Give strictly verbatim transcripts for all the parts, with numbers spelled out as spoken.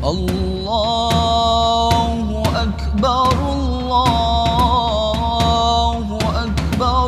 Allahu Akbar, Allahu Akbar,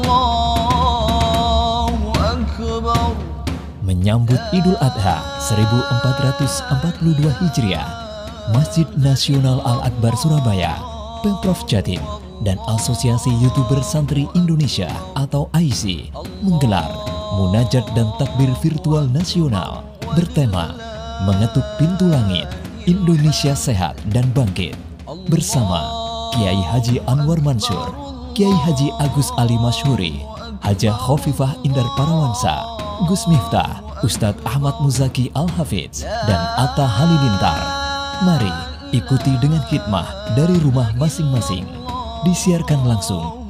Allahu Akbar. Menyambut Idul Adha seribu empat ratus empat puluh dua Hijriah, Masjid Nasional Al-Akbar Surabaya, Pemprov Jatim, dan Asosiasi YouTuber Santri Indonesia atau A I S I menggelar Munajat dan Takbir Virtual Nasional bertema Mengetuk Pintu Langit, Indonesia Sehat dan Bangkit bersama Kiai Haji Anwar Mansur, Kiai Haji Agus Ali Masyhuri, Hajah Khofifah Indar Parawansa, Gus Miftah, Ustadz Ahmad Muzaki Al-Hafidz, dan Atta Halilintar. Mari ikuti dengan khidmah dari rumah masing-masing. Disiarkan langsung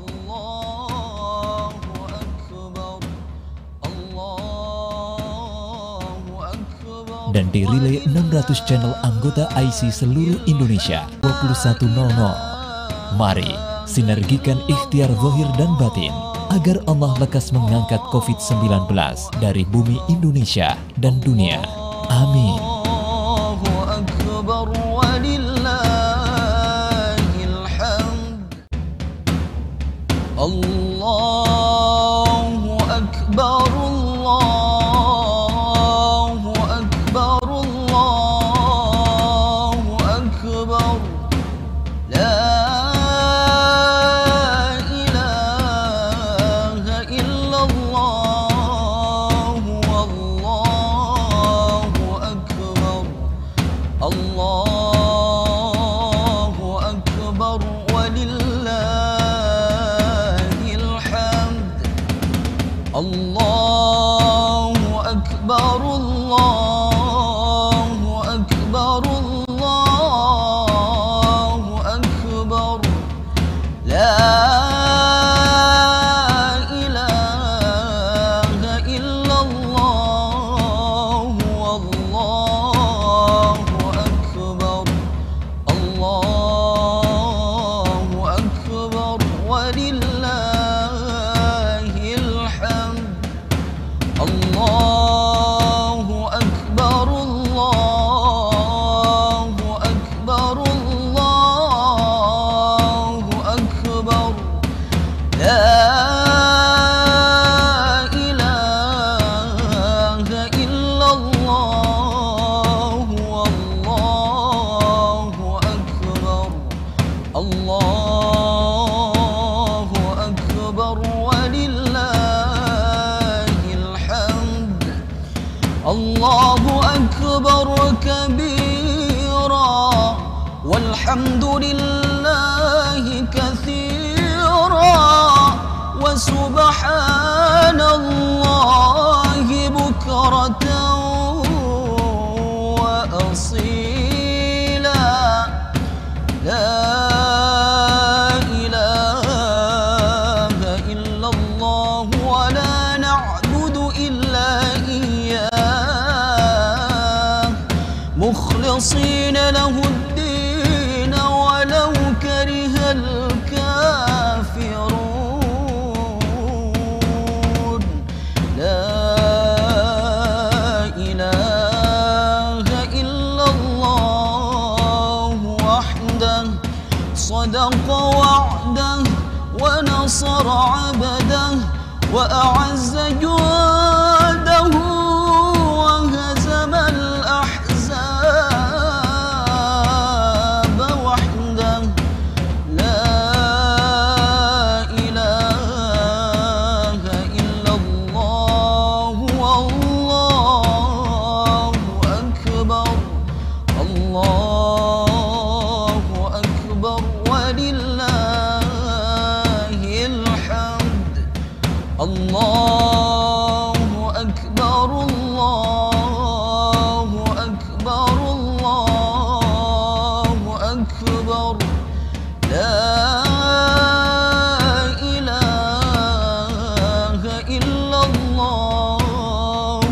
dan dirilai enam ratus channel anggota A I S I seluruh Indonesia dua puluh satu nol nol. Mari sinergikan ikhtiar zahir dan batin agar Allah lekas mengangkat COVID sembilan belas dari bumi Indonesia dan dunia. Amin. Allahu Akbar, Allahu Akbar, Allahu Akbar. La ilaha illallah, Allahu Akbar. Allahu Akbar walillahil hamd. Allahu Akbar, Allahu Akbar, Allahu Akbar. La ilaha illallah, Allahu Akbar. Allahu Akbar walillahil hamd. Allahu Akbar, Allahu Akbar, Allahu Akbar. La ilaha illallah, Allahu Akbar. Allahu Akbar walillahil hamd. Allahu Akbar kabira walhamdulillahi katsira wa subhanallahi bukratan wa asila. La ilaha illallah wa la na'budu illa iyyah mukhlisina lahu ad-din walau karihal kafirun. La ilaha illallah wahdah sadaqa wa'dah wa nasara 'abdah wa a'azza juhdahu wa hazama al-ahzab wahdah. La ilaha illallah, Allahu Akbar. Allahu Akbar walillahil hamd. Allahu Akbar, Allahu Akbar, Allahu Akbar. La ilaha illallah,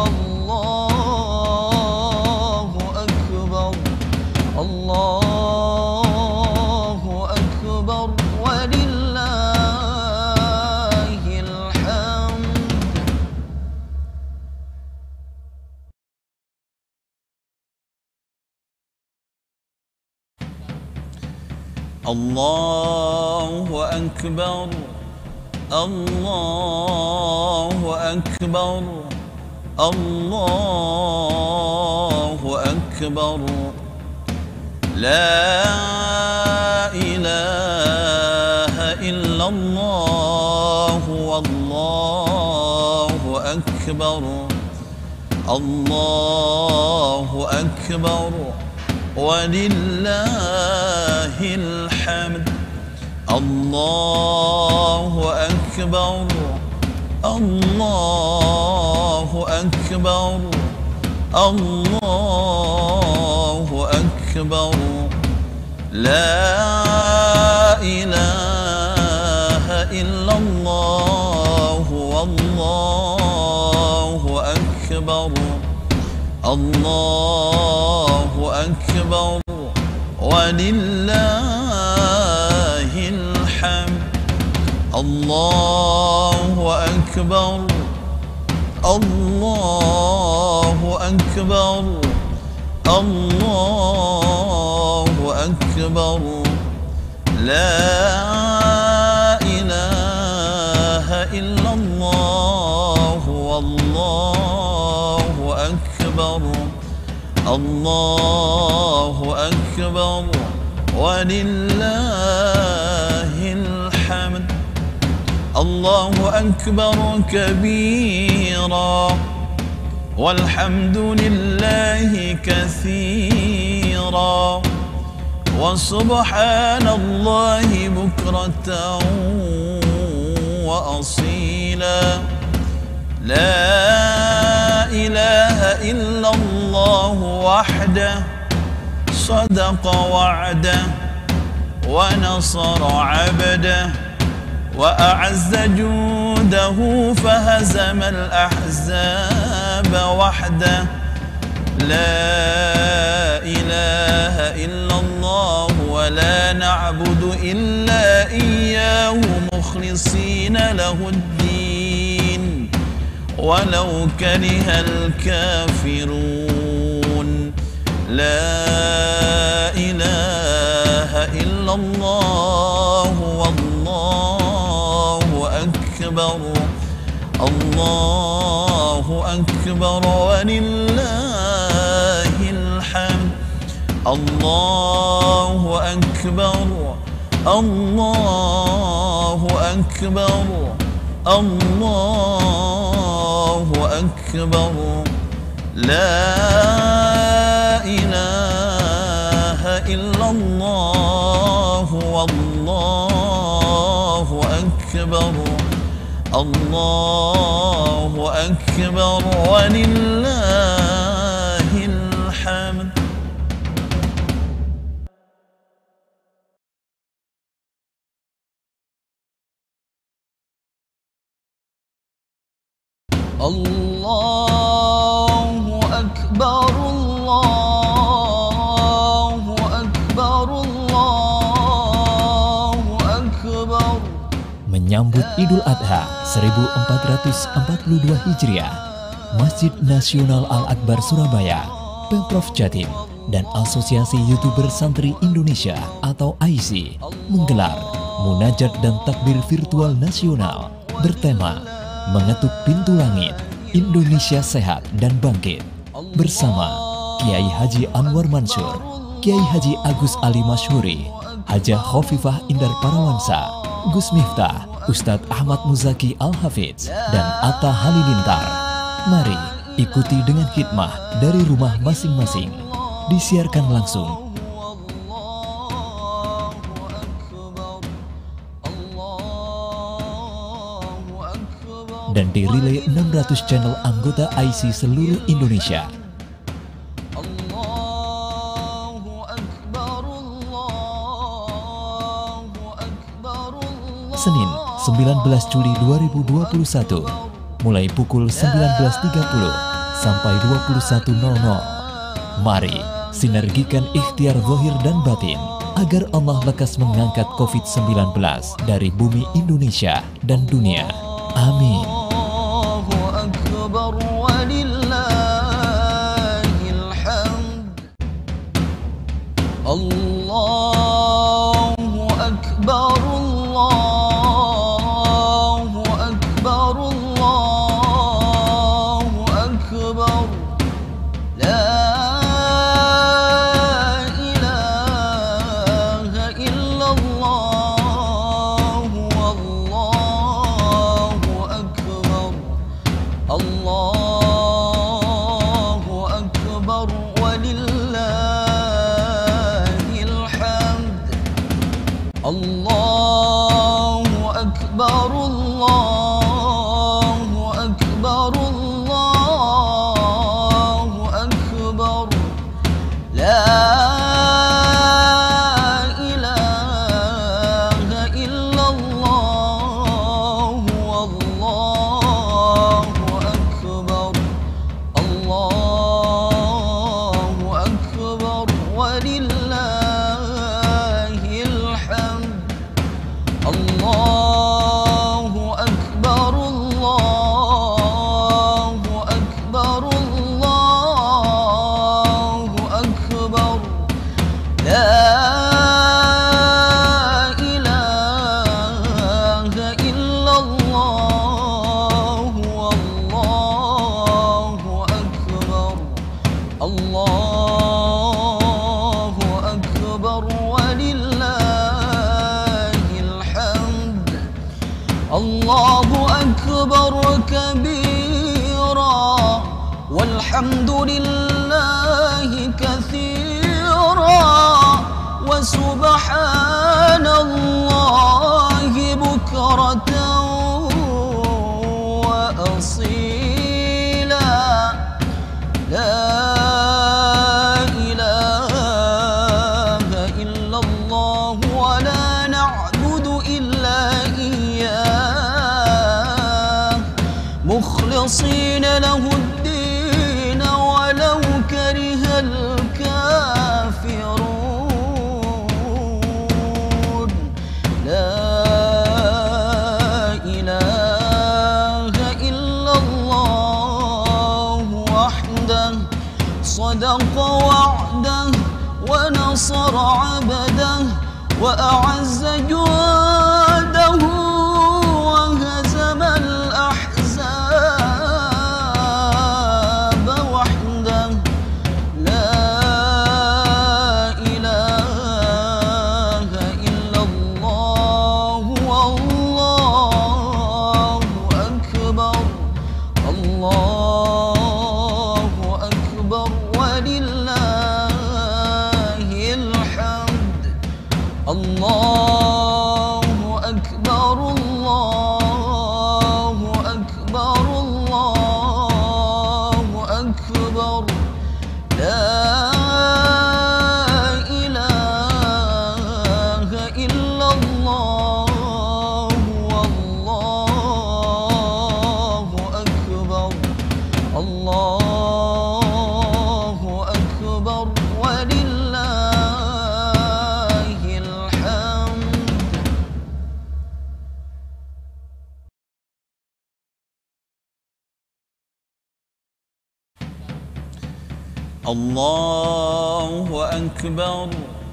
Allahu Akbar. Allahu Akbar walillahil hamd. الله أكبر الله أكبر الله أكبر لا إله إلا الله والله أكبر الله أكبر ولله الحمد الله أكبر الله أكبر الله أكبر لا إله إلا الله والله أكبر الله أكبر ولله الحمد الله أكبر الله أكبر الله أكبر لا إله إلا الله والله أكبر الله أكبر ولله الحمد الله أكبر كبيرا والحمد لله كثيرا وسبحان الله بكرة وأصيلا لا إله إلا الله وحده صدق وعده ونصر عبده وأعز جوده فهزم الأحزاب وحده لا إله إلا الله ولا نعبد إلا إياه مخلصين له الدين ولو كره الكافرون لا إله إلا الله والله أكبر الله أكبر ولله الحمد الله أكبر الله أكبر الله أكبر لا إله إلا الله والله أكبر الله أكبر ولله الحمد. الله أكبر الله أكبر الله أكبر. Menyambut Idul Adha seribu empat ratus empat puluh dua Hijriah, Masjid Nasional Al-Akbar Surabaya, Pemprov Jatim, dan Asosiasi YouTuber Santri Indonesia atau A I S I menggelar Munajat dan Takbir Virtual Nasional bertema Mengetuk Pintu Langit, Indonesia Sehat dan Bangkit, bersama Kiai Haji Anwar Mansur, Kiai Haji Agus Ali Masyhuri, Hajah Khofifah Indar Parawansa, Gus Miftah, Ustadz Ahmad Muzaki Al-Hafidz, dan Atta Halilintar. Mari ikuti dengan khidmah dari rumah masing-masing. Disiarkan langsung dan dirilai enam ratus channel anggota A I S I seluruh Indonesia. Senin, sembilan belas Juli dua ribu dua puluh satu, mulai pukul sembilan belas tiga puluh sampai dua puluh satu nol nol. Mari sinergikan ikhtiar zahir dan batin agar Allah lekas mengangkat covid sembilan belas dari bumi Indonesia dan dunia. Amin. Allahu كبيرا والحمد لله كثيرا وسبحان الله بكرة وأصيلا. لا إله إلا الله ولا نعبد إلا إياه مخلصين له الدين ولو كره الكافرون. لا إله إلا الله وحده صدق وعده ونصر عبده وأعز جنده وهزم الأحزاب وحده. لا إله إلا الله والله أكبر. الله أكبر ولله الحمد. الله أكبر الله أكبر الله أكبر. لا إله إلا الله والله أكبر. الله أكبر ولله الحمد. الله أكبر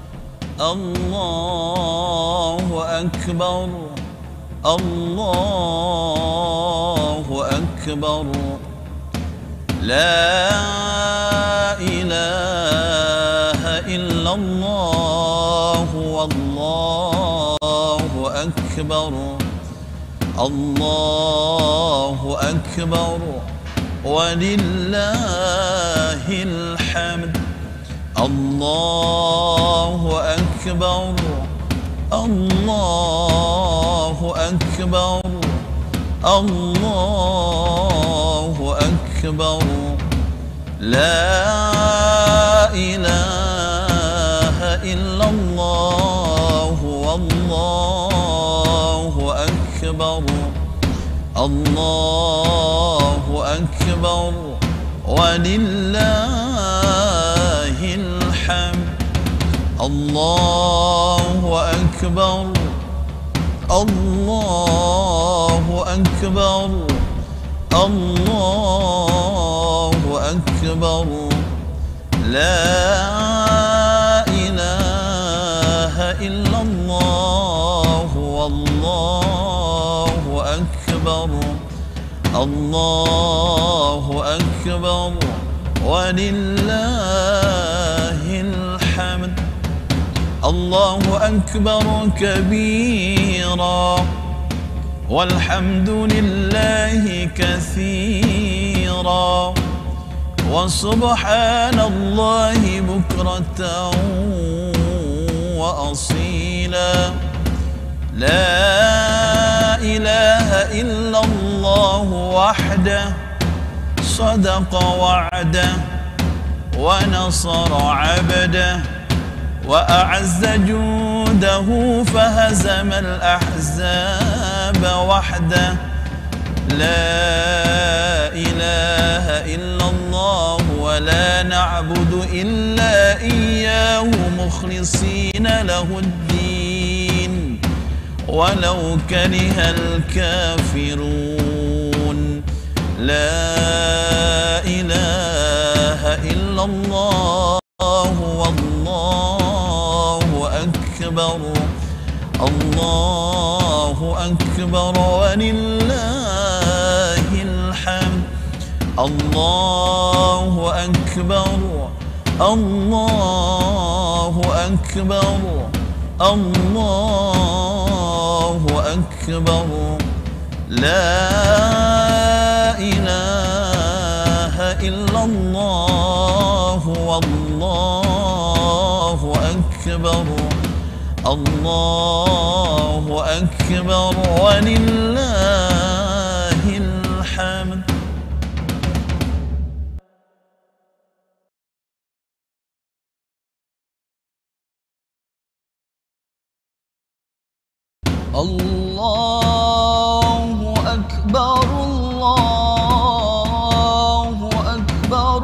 الله أكبر الله أكبر. لا إله إلا الله والله أكبر. الله أكبر ولله الحمد. الله أكبر الله أكبر الله أكبر. لا إله إلا الله والله أكبر. الله أكبر ولله الحمد. الله أكبر الله أكبر الله أكبر. لا إله إلا الله والله أكبر. الله أكبر ولله الحمد. الله أكبر كبيرا والحمد لله كثيرا وسبحان الله بكرة وأصيلا. لا إله إلا الله وحده صدق وعده ونصر عبده وأعز جوده فهزم الأحزاب وحده. لا إله إلا الله ولا نعبد إلا إياه مخلصين له الدين ولو كره الكافرون. لا إله إلا الله والله أكبر. الله أكبر ولله الحمد. الله أكبر الله أكبر الله أكبر. لا إلا الله والله أكبر الله أكبر ولله الحمد. Allahu Akbar, Allahu Akbar,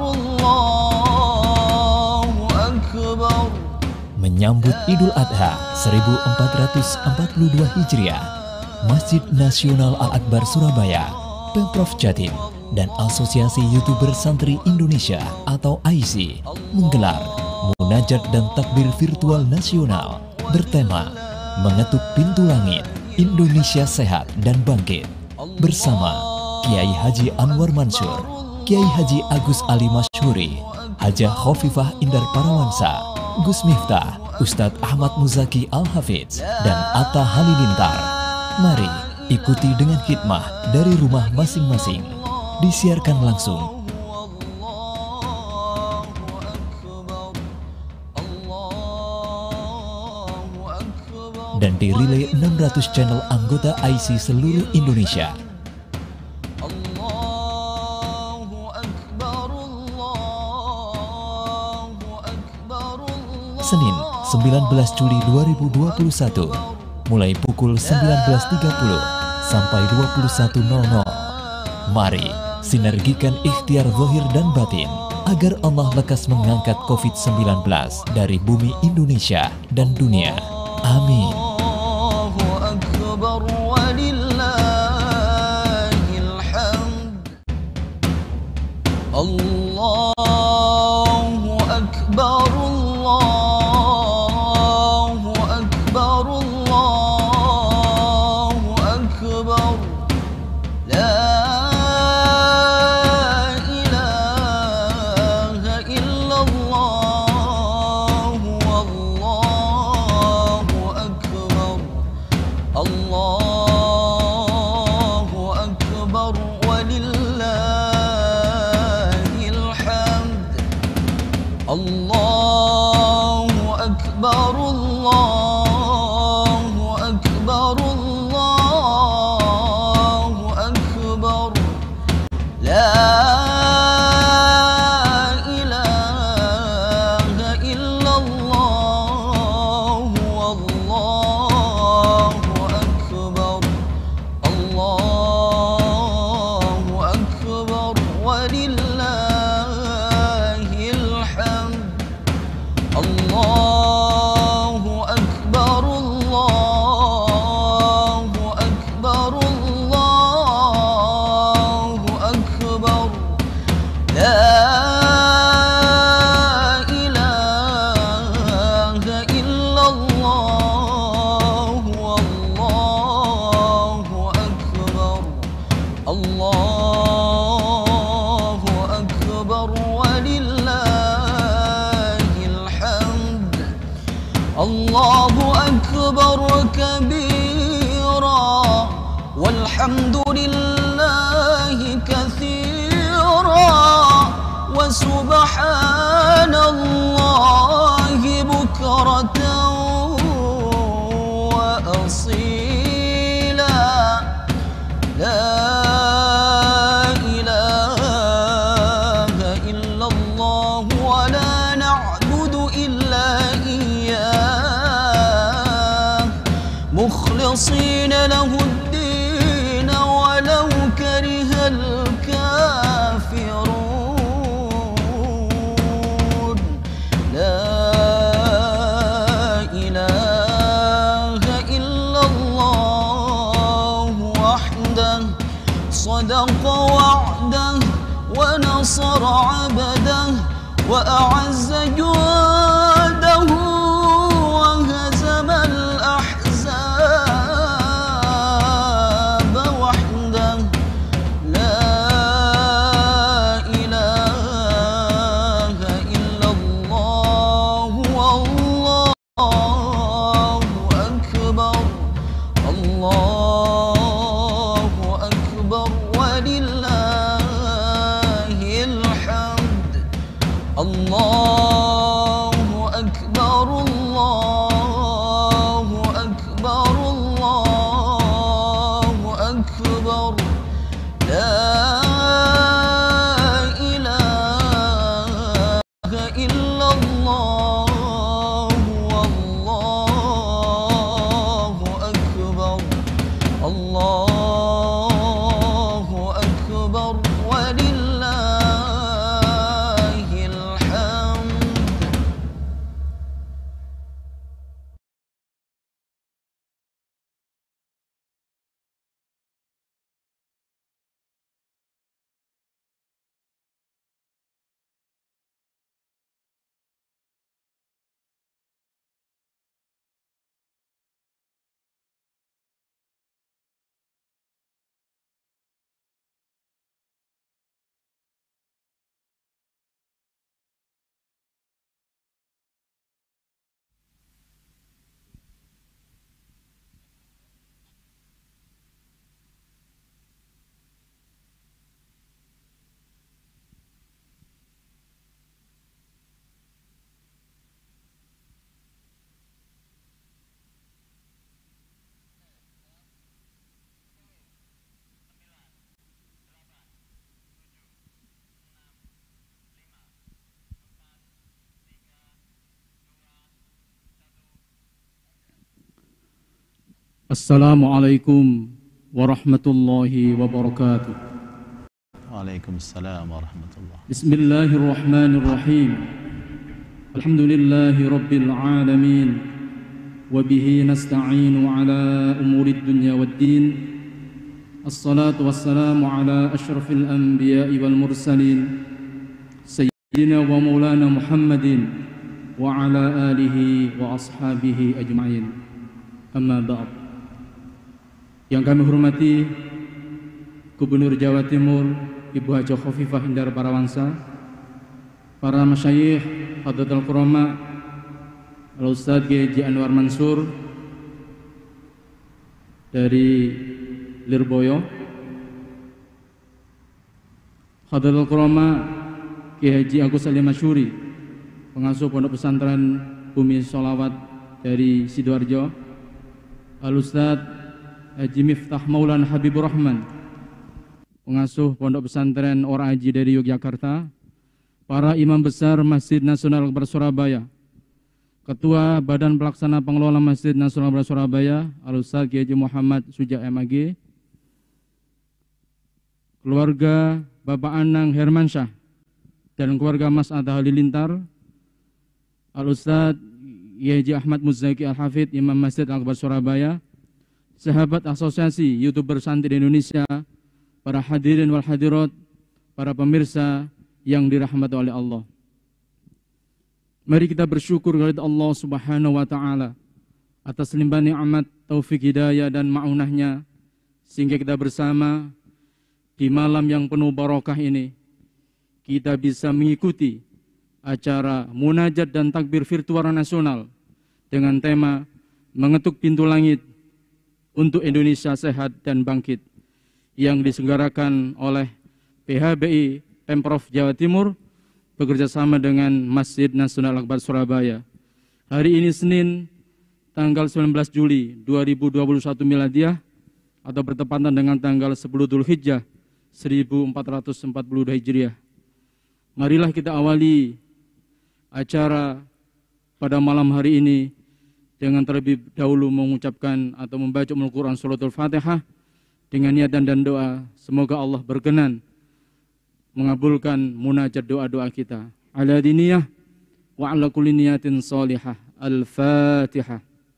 Allahu Akbar. Menyambut Idul Adha seribu empat ratus empat puluh dua Hijriah, Masjid Nasional Al-Akbar Surabaya, Pemprov Jatim, dan Asosiasi YouTuber Santri Indonesia atau A I S I menggelar Munajat dan Takbir Virtual Nasional bertema Mengetuk Pintu Langit, Indonesia Sehat dan Bangkit bersama Kiai Haji Anwar Mansur, Kiai Haji Agus Ali Masyhuri, Hajah Khofifah Indar Parawansa, Gus Miftah, Ustadz Ahmad Muzaki Al-Hafidz, dan Atta Halilintar. Mari ikuti dengan khidmah dari rumah masing-masing. Disiarkan langsung dan dirilai enam ratus channel anggota A I S I seluruh Indonesia. Senin, sembilan belas Juli dua ribu dua puluh satu, mulai pukul sembilan belas tiga puluh sampai dua puluh satu nol nol. Mari sinergikan ikhtiar zahir dan batin agar Allah lekas mengangkat covid sembilan belas dari bumi Indonesia dan dunia. Amin. Allahu Akbar walillahil hamd. Allahu Akbar, Allahu Akbar, Allahu Akbar. La ilaha illallah, wallahu akbar. Allahu Akbar walillahil hamd. Allahu Akbar, Allahu Akbar, Allahu Akbar. La ilaha illallah, wallahu akbar. Allahu Akbar walillahil hamd. Allahu Akbar, Allahu Akbar, Allahu Akbar. La ilaha illallah, wallahu akbar. Allahu Akbar walillahil hamd. Allahu Akbar kabira walhamdulillahi katsira wa subhanallahi bukratan wa asila. La ilaha illallah wa la na'budu illa iyyah mukhlisina lahu ad-din walau karihal kafirun. La ilaha illallah wahdah sadaqa wa'dah wa nasara 'abdah wa a'azza juhdahu wa hazama al-ahzab wahdah. La ilaha illallah wallahu akbar. Allahu Akbar walillahil hamd. Allahu Akbar, Allahu Akbar, Allahu Akbar. La ilaha illallah, wallahu akbar. Allahu akbar, walillahil hamd. Assalamualaikum warahmatullahi wabarakatuh. Waalaikumsalam warahmatullahi. Bismillahirrahmanirrahim. Alhamdulillahi rabbil alamin. Wabihi nasta'inu ala umurid dunya waddin. Assalatu wassalamu ala ashrafil anbiya'i wal mursalin, Sayyidina wa maulana Muhammadin wa ala alihi wa ashabihi ajma'in. Amma ba'd. Yang kami hormati Gubernur Jawa Timur Ibu Haja Khofifah Indar Parawansa, para masyayikh, Hadratul Qurama, Al-Ustadz Kiai Haji Anwar Mansur dari Lirboyo, Hadratul Qurama Kiai Haji Agus Salim Masyuri, pengasuh Pondok Pesantren Bumi Sholawat dari Sidoarjo, Al-Ustadz Haji Miftah Maulana Habibur Rahman, pengasuh Pondok Pesantren Ora Haji dari Yogyakarta, para imam besar Masjid Nasional Al-Akbar Surabaya, Ketua Badan Pelaksana Pengelola Masjid Nasional Al-Akbar Surabaya, Al-Ustadz Kiai Haji Muhammad Suja M A G, keluarga Bapak Anang Hermansyah dan keluarga Mas Atta Halilintar, Al-Ustadz Kiai Haji Ahmad Muzaki Al-Hafidh, Imam Masjid Al-Akbar Surabaya, sahabat asosiasi YouTuber Santri Indonesia, para hadirin wal hadirat, para pemirsa yang dirahmati oleh Allah. Mari kita bersyukur kepada Allah Subhanahu wa taala atas limpahan nikmat, taufik hidayah dan ma'unahnya, sehingga kita bersama di malam yang penuh barokah ini kita bisa mengikuti acara munajat dan takbir virtual nasional dengan tema mengetuk pintu langit untuk Indonesia sehat dan bangkit yang diselenggarakan oleh P H B I Pemprov Jawa Timur bekerjasama dengan Masjid Nasional Al-Akbar Surabaya. Hari ini Senin tanggal sembilan belas Juli dua ribu dua puluh satu Miladiah atau bertepatan dengan tanggal sepuluh Dzulhijjah seribu empat ratus empat puluh dua Hijriah. Marilah kita awali acara pada malam hari ini dengan terlebih dahulu mengucapkan atau membaca Al-Quran Suratul Fatihah dengan niatan dan doa. Semoga Allah berkenan mengabulkan munajat doa-doa kita. Ala diniyah wa ala kulli niyatin salihah. Al-Fatihah.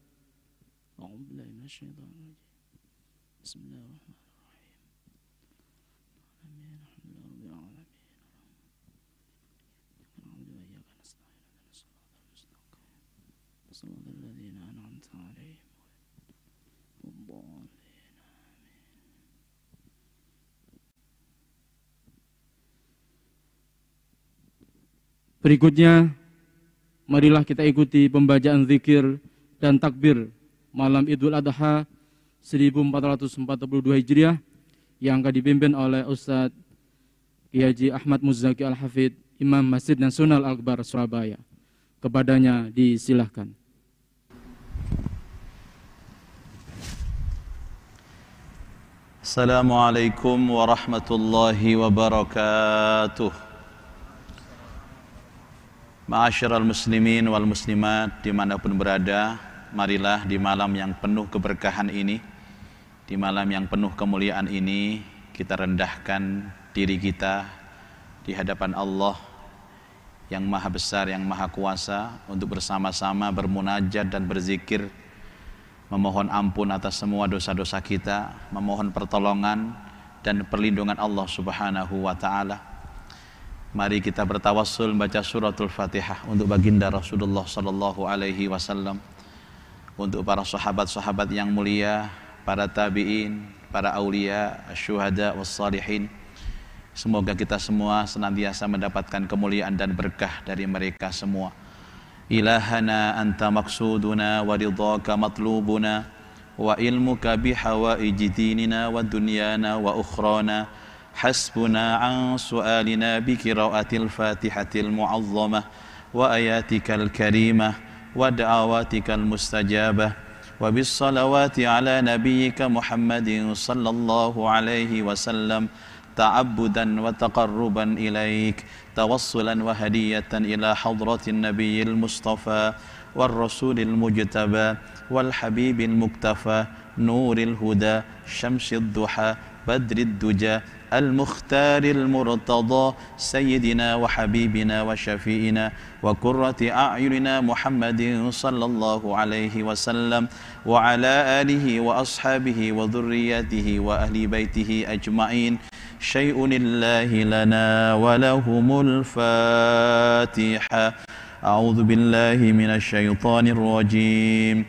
Berikutnya, marilah kita ikuti pembacaan zikir dan takbir malam Idul Adha seribu empat ratus empat puluh dua Hijriah yang akan dipimpin oleh Ustadz Kiai Haji Ahmad Muzaki Al-Hafidh Imam Masjid Nasional Al-Akbar Surabaya. Kepadanya disilahkan. Assalamualaikum warahmatullahi wabarakatuh. Ma'asyiral muslimin wal muslimat dimanapun berada, marilah di malam yang penuh keberkahan ini, di malam yang penuh kemuliaan ini, kita rendahkan diri kita di hadapan Allah yang maha besar, yang maha kuasa, untuk bersama-sama bermunajat dan berzikir, memohon ampun atas semua dosa-dosa kita, memohon pertolongan dan perlindungan Allah Subhanahu wa ta'ala. Mari kita bertawassul membaca suratul Fatihah untuk baginda Rasulullah sallallahu alaihi wasallam, untuk para sahabat-sahabat yang mulia, para tabi'in, para aulia, syuhada was salihin. Semoga kita semua senantiasa mendapatkan kemuliaan dan berkah dari mereka semua. Ilahana anta maksuduna wa ridhaka matlubuna wa ilmuka bihawaiji dinina wa dunyana wa ukhrana. Hasbuna an su'alina bi qiraatil fatihatil mu'azzamah wa ayatikal karimah wa da'awatikal mustajabah wa bis salawati ala nabiyyika Muhammadin sallallahu alaihi wasallam ta'abbudan wa taqarruban ilaik, tawassulan wa hadiyatan ila hadratin nabiyil mustafa wal rasulil mujtaba wal habibil muktafa nuril huda syamsid duha badrid duja al mukhtaril murtada sayyidina wa habibina wa syafi'ina wa qurrati a'yunina Muhammadin sallallahu alaihi wasallam wa ala alihi wa ashabihi wa dhurriyyatihi wa ahli baitihi ajma'in. Syai'un illahi lana wa lahumul Fatihah. A'udzu billahi minasy syaithanir rajim.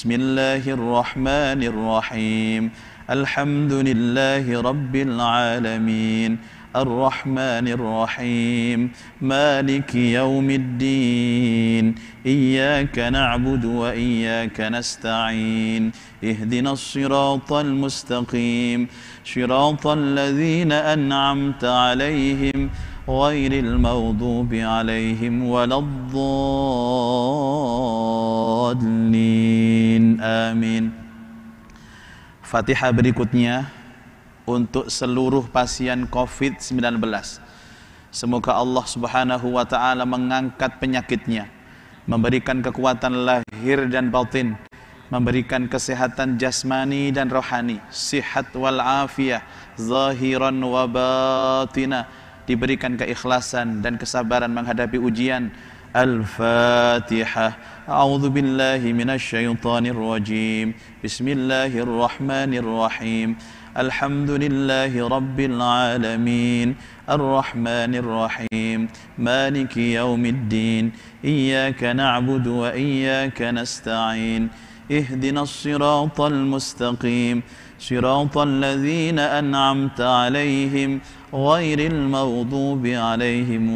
Bismillahirrahmanirrahim. Alhamdulillahi rabbil alamin. Ar-Rahmanir Rahim. Maliki yaumiddin. Iyyaka na'budu wa iyyaka nasta'in. Ihdinas siratal mustaqim. Siratal ladzina an'amta 'alaihim ghairil maghdubi 'alaihim waladdallin. Amin. Fatihah berikutnya untuk seluruh pasien covid sembilan belas. Semoga Allah Subhanahu wa ta'ala mengangkat penyakitnya, memberikan kekuatan lahir dan batin, memberikan kesehatan jasmani dan rohani, sihat wal afiyah, zahiran wa batina, diberikan keikhlasan dan kesabaran menghadapi ujian. Al-Fatihah. A'udzu billahi minasy syaithanir rajim. Bismillahirrahmanirrahim. Alhamdulillahi rabbil alamin. Ar-Rahmanir Rahim. Maliki yaumiddin. Iyyaka na'budu wa iyyaka nasta'in. Ihdinas siratal mustaqim. Siratal ladzina an'amta 'alaihim ghairil maghdubi 'alaihim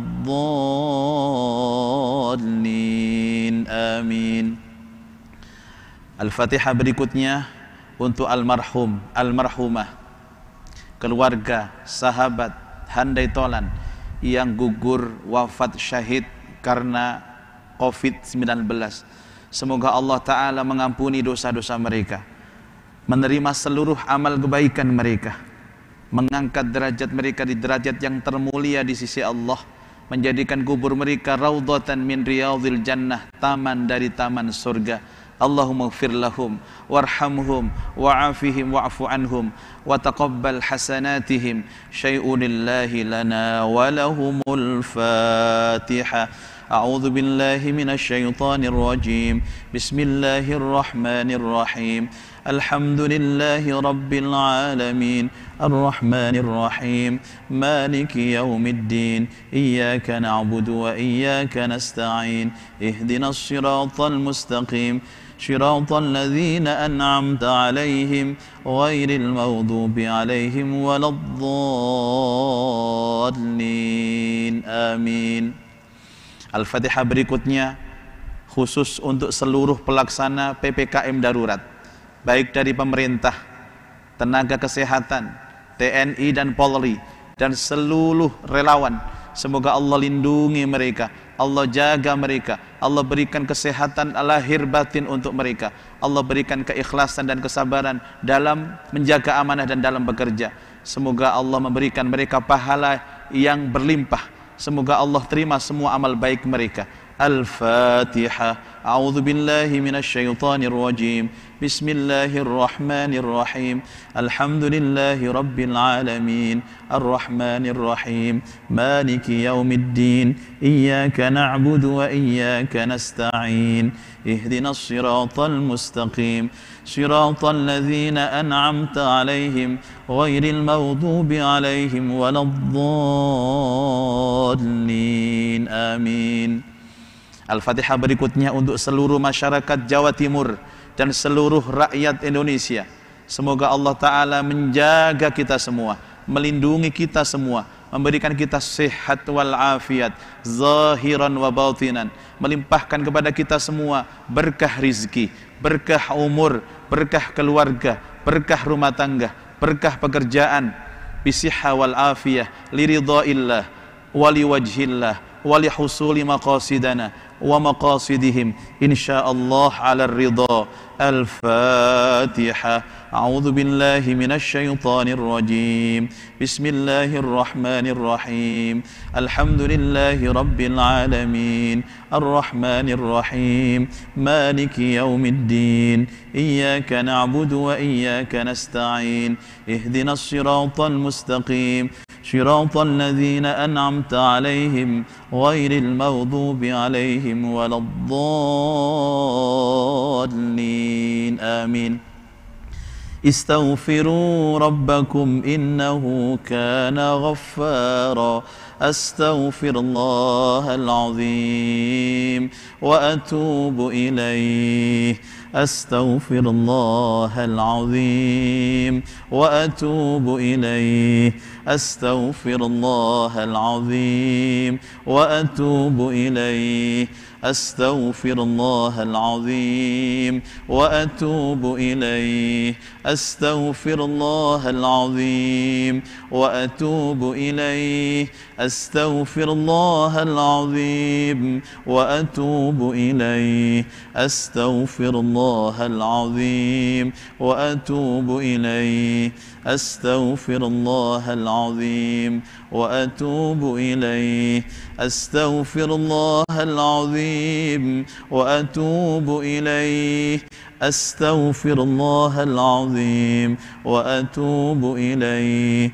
waladdallin. Amin. Al-Fatihah berikutnya untuk almarhum, almarhumah, keluarga, sahabat, handai tolan yang gugur wafat syahid karena covid sembilan belas. Semoga Allah Ta'ala mengampuni dosa-dosa mereka, menerima seluruh amal kebaikan mereka, mengangkat derajat mereka di derajat yang termulia di sisi Allah, menjadikan kubur mereka raudhatan min riyadhil jannah, taman dari taman surga. Allahumma ighfir lahum warhamhum wa'afihim wa'fu anhum wa taqabbal hasanatihim. Syai'un lillahi lana wa lahumul Fatihah. A'udzu billahi minasy syaithanir rajim. Bismillahirrahmanirrahim. Alhamdulillahi rabbil alamin. Ar-Rahmanir Rahim. Maliki yaumiddin. Iyyaka na'budu wa iyyaka nasta'in. Ihdinas siratal mustaqim. Siratal ladzina an'amta 'alaihim ghairil maghdubi 'alaihim waladdallin. Amin. Al-Fatihah berikutnya khusus untuk seluruh pelaksana P P K M darurat, baik dari pemerintah, tenaga kesehatan, T N I dan Polri, dan seluruh relawan Semoga Allah lindungi mereka, Allah jaga mereka, Allah berikan kesehatan lahir batin untuk mereka, Allah berikan keikhlasan dan kesabaran dalam menjaga amanah dan dalam bekerja. Semoga Allah memberikan mereka pahala yang berlimpah. Semoga Allah terima semua amal baik mereka. Al-Fatihah. A'udzu billahi minasy syaithanir rajim. Bismillahirrahmanirrahim. Alhamdulillahi rabbil alamin. Arrahmanir rahim. Maliki yaumiddin. Iyyaka na'budu wa iyyaka nasta'in. Ihdinas siratal mustaqim. Siratal ladzina an'amta 'alaihim ghairil maghdubi 'alaihim waladdallin. Amin. Al-Fatihah berikutnya untuk seluruh masyarakat Jawa Timur dan seluruh rakyat Indonesia. Semoga Allah Ta'ala menjaga kita semua, melindungi kita semua, memberikan kita sehat wal afiat, zahiran wa batinan, melimpahkan kepada kita semua berkah rizki, berkah umur, berkah keluarga, berkah rumah tangga, berkah pekerjaan, bisihha wal afiyah, liridhaillah, wali wajhillah, wali husuli maqasidana wa maqasidihim insyaallah ala ridha. Al-Fatihah. A'udzu billahi minasy syaithanir rajim. Bismillahirrahmanirrahim. Alhamdulillahi rabbil alamin. Arrahmanir rahim. Maliki yaumiddin. Iyyaka na'budu wa iyyaka nasta'in. Ihdinas siratal mustaqim. Siratal ladzina an'amta 'alaihim ghairil maghdubi 'alaihim waladdallin. Amin. Istaghfiru rabbakum innahu kana ghaffara. Astaghfirullahal azim wa atubu ilaih. Astaghfirullahal azim wa atubu ilaih. Astaghfirullahal azim wa atubu ilaih. Astaghfirullahal azim wa atubu ilaih. Astaghfirullahal azim wa atubu ilaih. Astaghfirullahal azim wa atubu ilaih. Astaghfirullahal azim wa atubu ilaih. Astaghfirullahal azim wa atubu ilaih. Astaghfirullahal azim wa atubu ilaih. Astaghfirullahal azim wa atubu ilaih.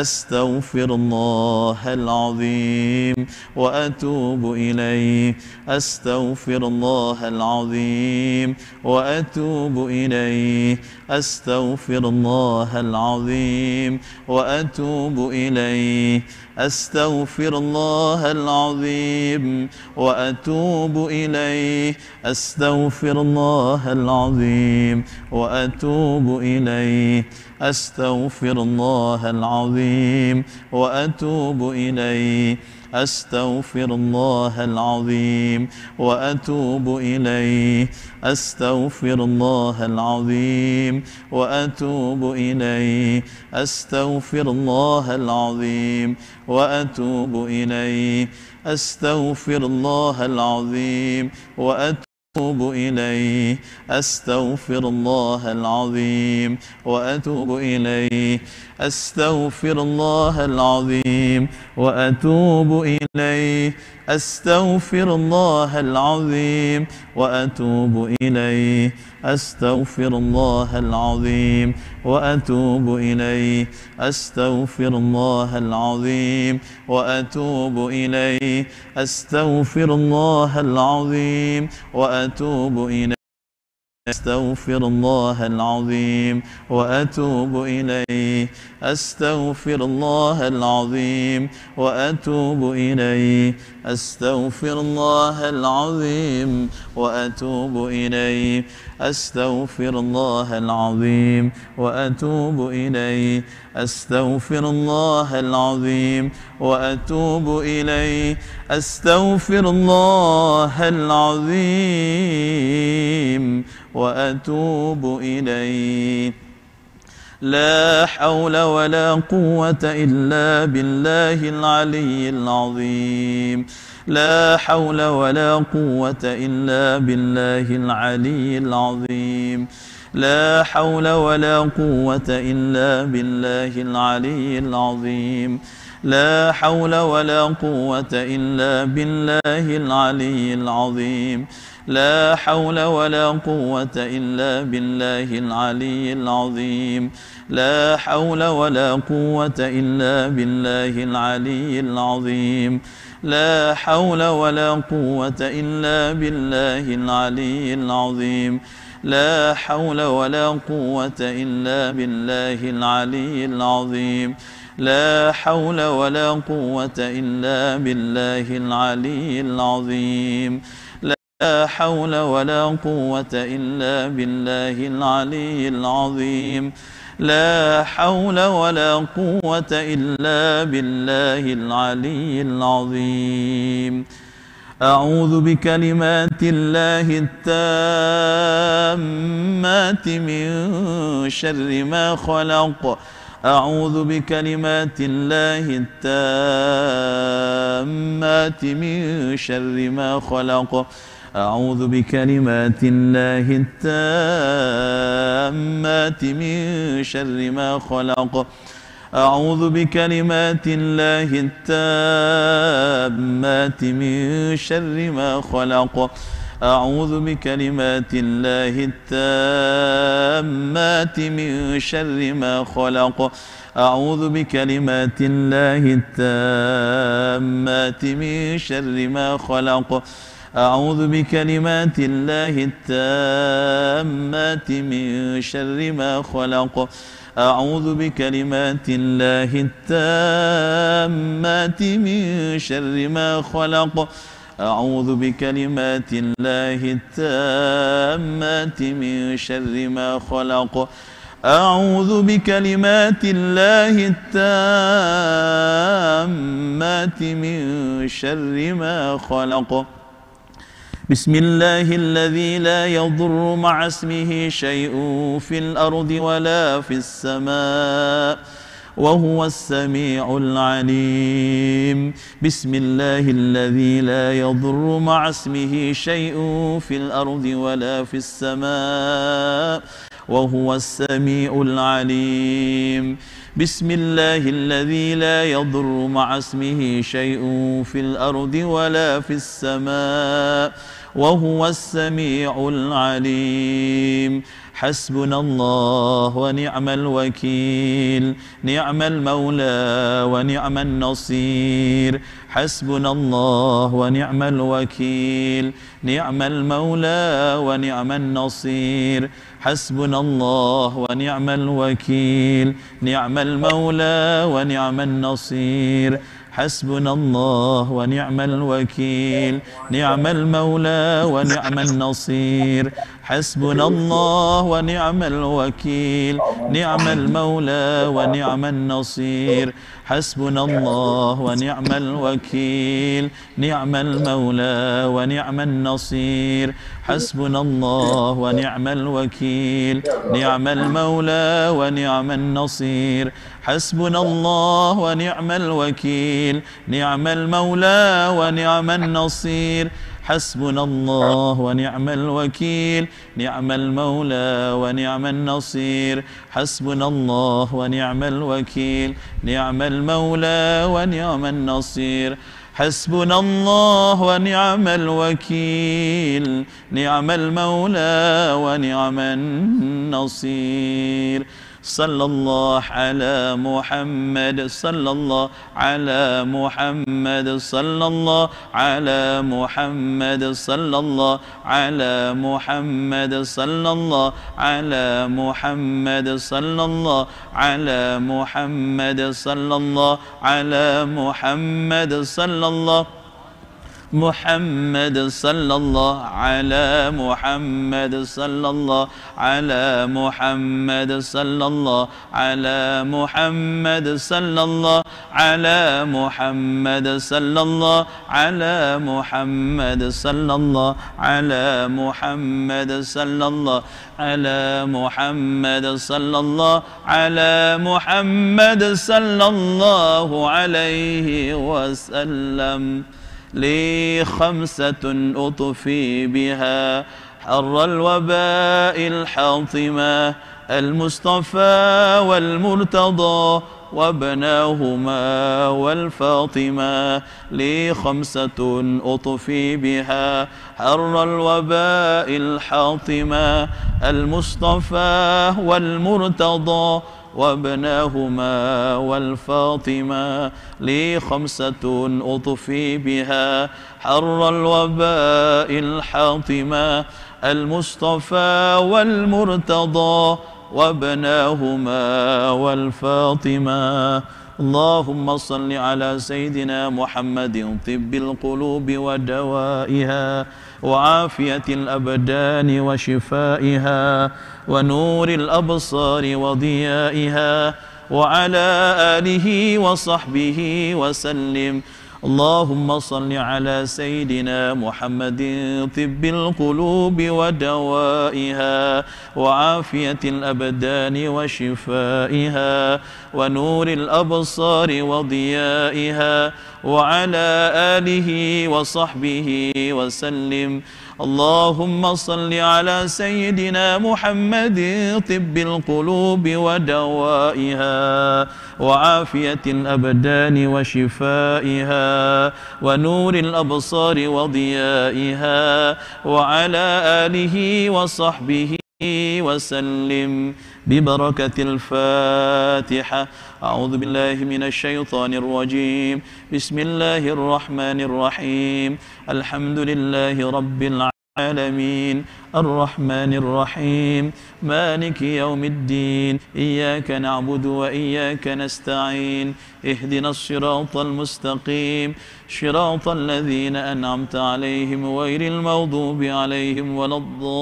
Astaghfirullahal azim wa atubu ilaih. Astaghfirullahal azim wa atubu ilaih. Astaghfirullahal azim wa atubu ilaih. Astaghfirullahal azim wa atubu ilaih. Astaghfirullahal azim wa atubu ilaih. Astaghfirullahal azim wa atubu ilaih. Astaghfirullahal azim wa atubu ilaih. Astaghfirullahal azim wa atubu ilaih. Astaghfirullahal azim wa atubu ilaih. Astaghfirullahal azim wa atubu أتوب إليه. أستغفر الله العظيم وأتوب إليه. أستغفر الله العظيم وأتوب إليه. أستغفر الله العظيم وأتوب إليه. أستغفر الله العظيم وأتوب إليه. أستغفر الله العظيم وأتوب إليه. أستغفر الله العظيم وأتوب إليه. أستغفر الله العظيم وأتوب إليه. أستغفر الله العظيم وأتوب إليه. أستغفر الله العظيم وأتوب إليه. أستغفر الله العظيم وأتوب إليه. أستغفر الله العظيم وأتوب إليه. أستغفر الله العظيم وأتوب إليه. لا حول ولا قوة إلا بالله العلي العظيم لا حول ولا قوة إلا بالله العلي العظيم لا حول ولا قوة إلا بالله العلي العظيم لا حول ولا قوة إلا بالله العلي العظيم لا حول ولا قوة إلا بالله العلي العظيم لا حول ولا قوة إلا بالله العلي العظيم لا حول ولا قوة إلا بالله العلي العظيم لا حول ولا قوة إلا بالله العلي العظيم لا حول ولا قوة إلا بالله العلي العظيم لا حول ولا قوة إلا بالله العلي العظيم لا حول ولا قوة إلا بالله العلي العظيم أعوذ بكلمات الله التامات من شر ما خلق أعوذ بكلمات الله التامات من شر ما خلق أعوذ بكلمات الله التامات من شر ما خلق أعوذ بكلمات الله التامات من شر ما خلق أعوذ بكلمات الله التامات من شر ما خلق أعوذ بكلمات الله التامات من شر ما خلق أعوذ بكلمات الله التامات من شر ما خلق أعوذ بكلمات الله التامات من شر ما خلق أعوذ بكلمات الله التامات من شر ما خلق أعوذ بكلمات الله التامات من شر ما خلق بسم الله الذي لا يضر مع اسمه شيء في الأرض ولا في السماء وهو السميع العليم بسم الله الذي لا يضر مع اسمه شيء في الأرض ولا في السماء وهو السميع العليم بسم الله الذي لا يضر مع اسمه شيء في الأرض ولا في السماء وهو السميع العليم حسبنا الله ونعم الوكيل نعم المولى ونعم النصير حسبنا الله ونعم الوكيل نعم المولى ونعم النصير حسبنا الله ونعم الوكيل نعم المولى ونعم النصير حسبنا الله ونعم الوكيل نعم المولى ونعم النصير حسبنا الله ونعم الوكيل نعم المولى ونعم النصير حسبنا الله ونعم الوكيل نعم المولى ونعم النصير حسبنا الله ونعم الوكيل نعم المولى ونعم النصير حسبنا الله ونعم الوكيل نعم المولى ونعم النصير حسبنا الله ونعم الوكيل نعم المولى ونعم النصير حسبنا الله ونعم الوكيل نعم المولى ونعم النصير حسبنا الله ونعم الوكيل نعم المولى ونعم النصير صلى الله على محمد صلى الله على محمد صلى الله على محمد صلى الله على محمد صلى الله على محمد صلى الله على محمد صلى الله على محمد صلى الله محمد صلى الله على محمد صلى الله على محمد صلى الله على محمد صلى الله على محمد صلى الله على محمد صلى الله على محمد صلى الله على محمد صلى الله على محمد صلى الله عليه وسلم لي خمسة أطفي بها حر الوباء الحاطمة المصطفى والمرتضى وابناهما والفاطمة لي خمسة أطفي بها حر الوباء الحاطمة المصطفى والمرتضى وابناهما والفاطمة لي خمسة أطفي بها حر الوباء الحاطمة المصطفى والمرتضى وابناهما والفاطمة اللهم صل على سيدنا محمد طب القلوب ودوائها وعافية الأبدان وشفائها ونور الأبصار وضيائها وعلى آله وصحبه وسلم اللهم صل على سيدنا محمد طب القلوب ودوائها وعافية الأبدان وشفائها ونور الأبصار وضيائها وعلى آله وصحبه وسلم اللهم صل على سيدنا محمد طب القلوب ودوائها وعافية الأبدان وشفائها ونور الأبصار وضيائها وعلى آله وصحبه وسلم ببركة الفاتحة أعوذ بالله من الشيطان الرجيم بسم الله الرحمن الرحيم الحمد لله رب العالمين الرحمن الرحيم مالك يوم الدين إياك نعبد وإياك نستعين اهدنا الصراط المستقيم صراط الذين أنعمت عليهم غير المغضوب عليهم ولا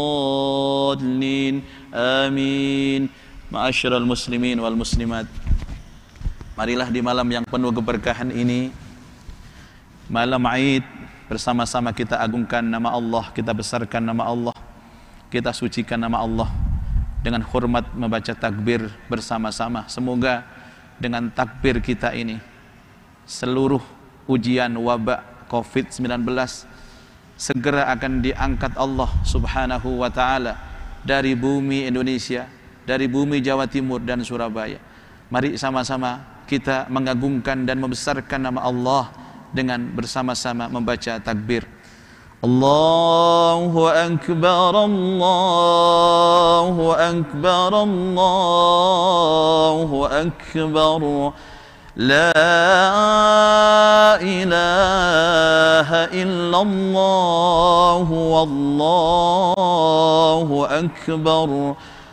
الضالين آمين. Ma'asyiral muslimin wal muslimat, marilah di malam yang penuh keberkahan ini, malam Aid, bersama-sama kita agungkan nama Allah, kita besarkan nama Allah, kita sucikan nama Allah dengan hormat membaca takbir bersama-sama. Semoga dengan takbir kita ini seluruh ujian wabak covid sembilan belas segera akan diangkat Allah subhanahu wa ta'ala dari bumi Indonesia, dari bumi Jawa Timur dan Surabaya. Mari sama-sama kita mengagungkan dan membesarkan nama Allah dengan bersama-sama membaca takbir. Allahu Akbar, Allahu Akbar, Allahu Akbar. La ilaha illallah, wallahu akbar.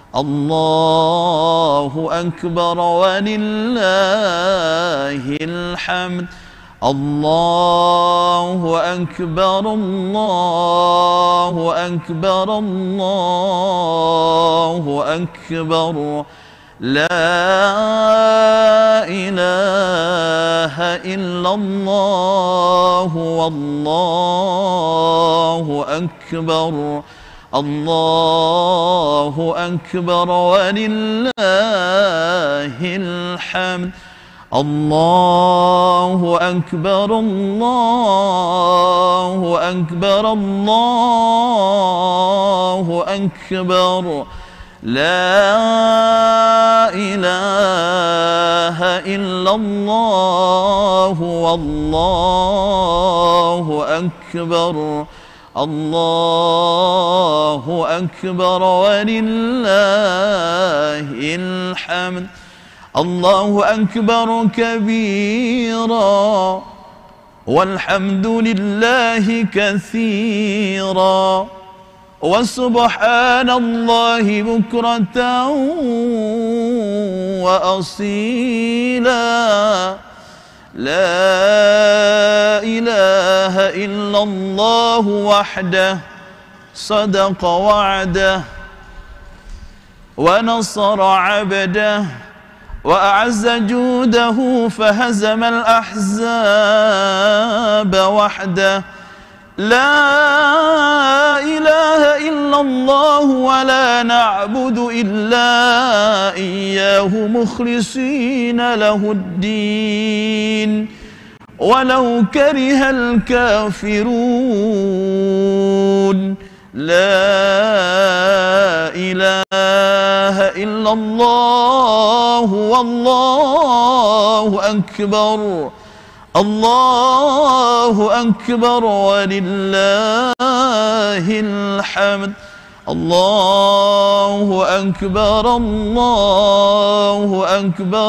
Allahu akbar walillahil hamd. Allahu akbar, Allahu akbar, Allahu akbar. La ilaha illallah, wallahu akbar. Allahu akbar walillahil hamd. Allahu akbar, Allahu akbar, Allahu akbar. La ilaha illallah, wallahu akbar. Allahu akbar walillahil hamd. Allahu akbar kabira walhamdulillahi katsira wa subhanallahi bukratan wa asila. La ilaha إلا الله وحده صدق وعده ونصر عبده وأعز جوده فهزم الأحزاب وحده لا إله إلا الله ولا نعبد إلا إياه مخلصين له الدين ولو كره الكافرون لا إله إلا الله والله أكبر الله أكبر ولله الحمد الله أكبر الله أكبر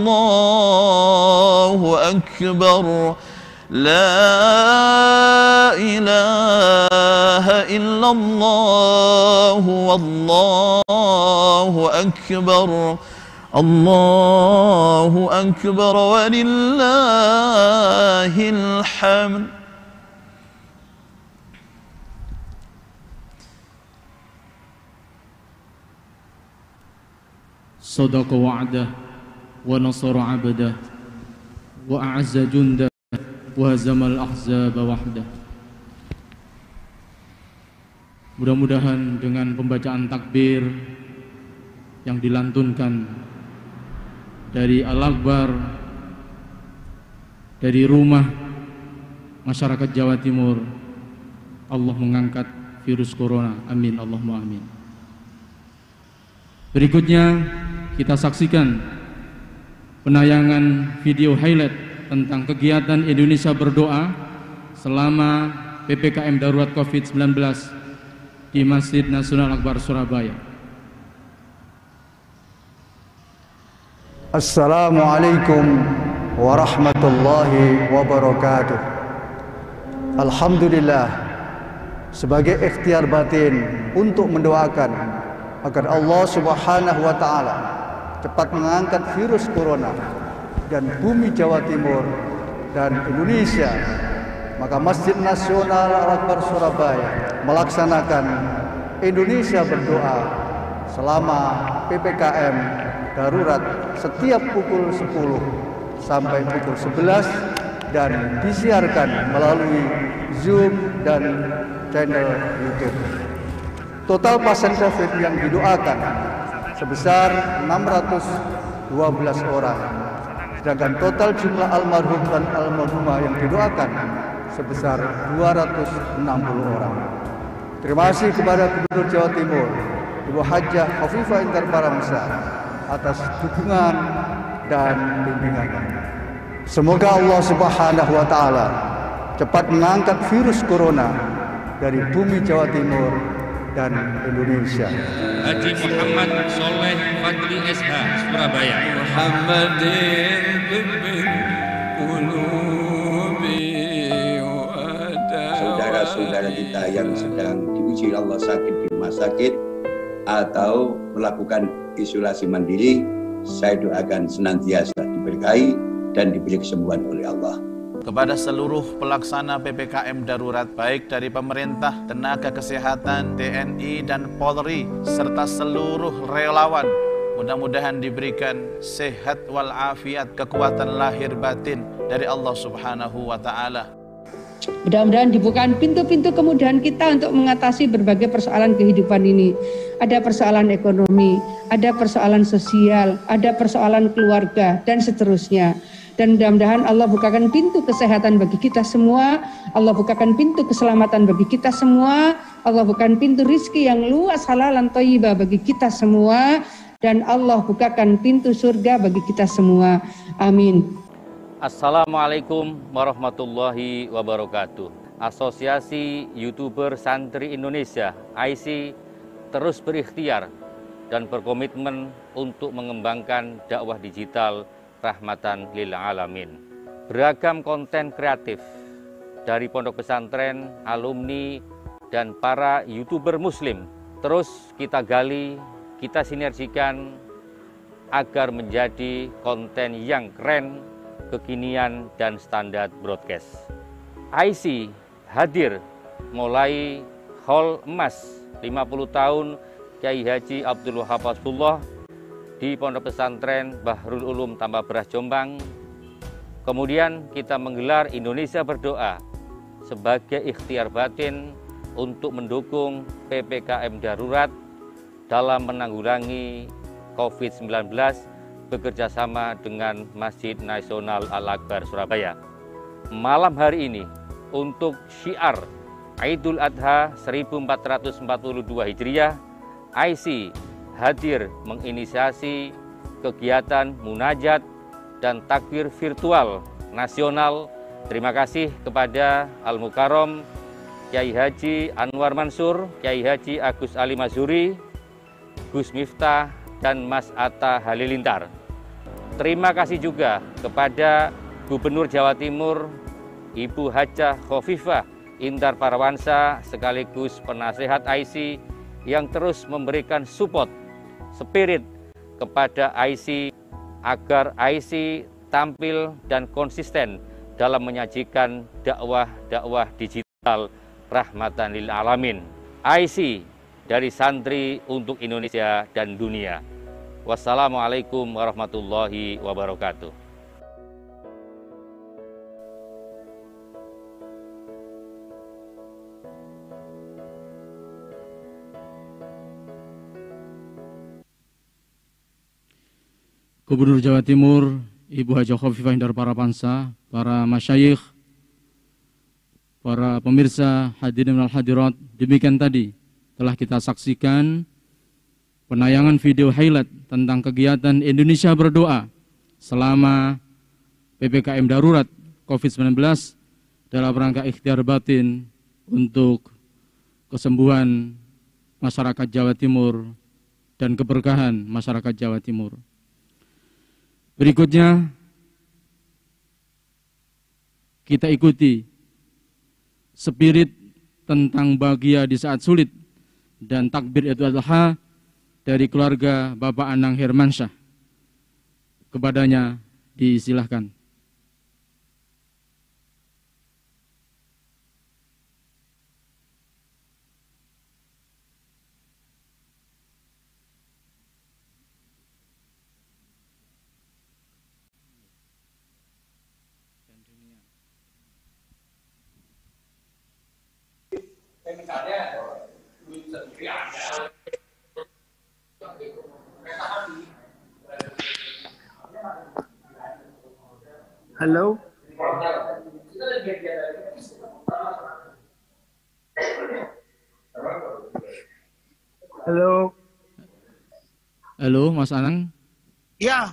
الله أكبر لا إله إلا الله والله أكبر الله أكبر ولله الحمد. صدق وعده ونصر عبده وأعز جنده وهزم الأحزاب وحده. Mudah-mudahan dengan pembacaan takbir yang dilantunkan dari Al-Akbar, dari rumah masyarakat Jawa Timur, Allah mengangkat virus corona. Amin, Allahumma amin. Berikutnya kita saksikan penayangan video highlight tentang kegiatan Indonesia berdoa selama P P K M Darurat COVID sembilan belas di Masjid Nasional Al-Akbar Surabaya. Assalamualaikum warahmatullahi wabarakatuh. Alhamdulillah, sebagai ikhtiar batin untuk mendoakan agar Allah Subhanahu wa taala cepat mengangkat virus corona dan bumi Jawa Timur dan Indonesia, maka Masjid Nasional Al-Akbar Surabaya melaksanakan Indonesia berdoa selama P P K M darurat setiap pukul sepuluh sampai pukul sebelas dan disiarkan melalui Zoom dan channel YouTube. Total pasien COVID yang didoakan sebesar enam ratus dua belas orang, sedangkan total jumlah almarhum dan almarhumah yang didoakan sebesar dua ratus enam puluh orang. Terima kasih kepada Gubernur Jawa Timur, Ibu Hajah Khofifah Indar Paramesa atas dukungan dan bimbingannya. Semoga Allah Subhanahu wa taala cepat mengangkat virus corona dari bumi Jawa Timur dan Indonesia. Haji Muhammad Soleh Fadli S H Surabaya. Muhammadin bibbin qulubi wa saudara-saudara kita yang sedang diuji Allah sakit di rumah sakit atau melakukan isolasi mandiri, saya doakan senantiasa diberkahi dan diberi kesembuhan oleh Allah. Kepada seluruh pelaksana P P K M darurat, baik dari pemerintah, tenaga kesehatan, T N I dan Polri, serta seluruh relawan, mudah-mudahan diberikan sehat walafiat, kekuatan lahir batin dari Allah Subhanahu wa taala. Mudah-mudahan dibukakan pintu-pintu kemudahan kita untuk mengatasi berbagai persoalan kehidupan ini. Ada persoalan ekonomi, ada persoalan sosial, ada persoalan keluarga, dan seterusnya. Dan mudah-mudahan Allah bukakan pintu kesehatan bagi kita semua, Allah bukakan pintu keselamatan bagi kita semua, Allah bukakan pintu rizki yang luas halalan thayyibah bagi kita semua, dan Allah bukakan pintu surga bagi kita semua. Amin. Assalamualaikum warahmatullahi wabarakatuh. Asosiasi YouTuber Santri Indonesia A I S I terus berikhtiar dan berkomitmen untuk mengembangkan dakwah digital rahmatan lil alamin. Beragam konten kreatif dari pondok pesantren, alumni, dan para YouTuber muslim terus kita gali, kita sinergikan agar menjadi konten yang keren, kekinian, dan standar broadcast. A I S I hadir mulai Hall Emas lima puluh tahun Kiai Haji Abdul Wahab Hasbullah di Pondok Pesantren Bahrul Ulum Tambah Beras Jombang. Kemudian kita menggelar Indonesia Berdoa sebagai ikhtiar batin untuk mendukung P P K M darurat dalam menanggulangi COVID sembilan belas bekerja sama dengan Masjid Nasional Al-Akbar Surabaya. Malam hari ini untuk syiar Idul Adha seribu empat ratus empat puluh dua Hijriah, I C hadir menginisiasi kegiatan munajat dan takbir virtual nasional. Terima kasih kepada Al-Mukarram Kiai Haji Anwar Mansur, Kiai Haji Agus Ali Mazuri, Gus Miftah, dan Mas Atta Halilintar. Terima kasih juga kepada Gubernur Jawa Timur, Ibu Hajah Khofifah Indar Parawansa, sekaligus penasehat I C yang terus memberikan support, spirit kepada I C agar I C tampil dan konsisten dalam menyajikan dakwah-dakwah digital rahmatan lil alamin. I C dari santri untuk Indonesia dan dunia. Wassalamualaikum warahmatullahi wabarakatuh. Gubernur Jawa Timur, Ibu Hajah Khofifah Indar Parawansa, para masyayikh, para pemirsa hadirin wal hadirat, demikian tadi telah kita saksikan penayangan video highlight tentang kegiatan Indonesia Berdoa selama P P K M darurat COVID sembilan belas dalam rangka ikhtiar batin untuk kesembuhan masyarakat Jawa Timur dan keberkahan masyarakat Jawa Timur. Berikutnya kita ikuti spirit tentang bahagia di saat sulit dan takbir Idul Adha dari keluarga Bapak Anang Hermansyah. Kepadanya disilahkan. Halo. Halo. Halo, Mas Anang. Iya.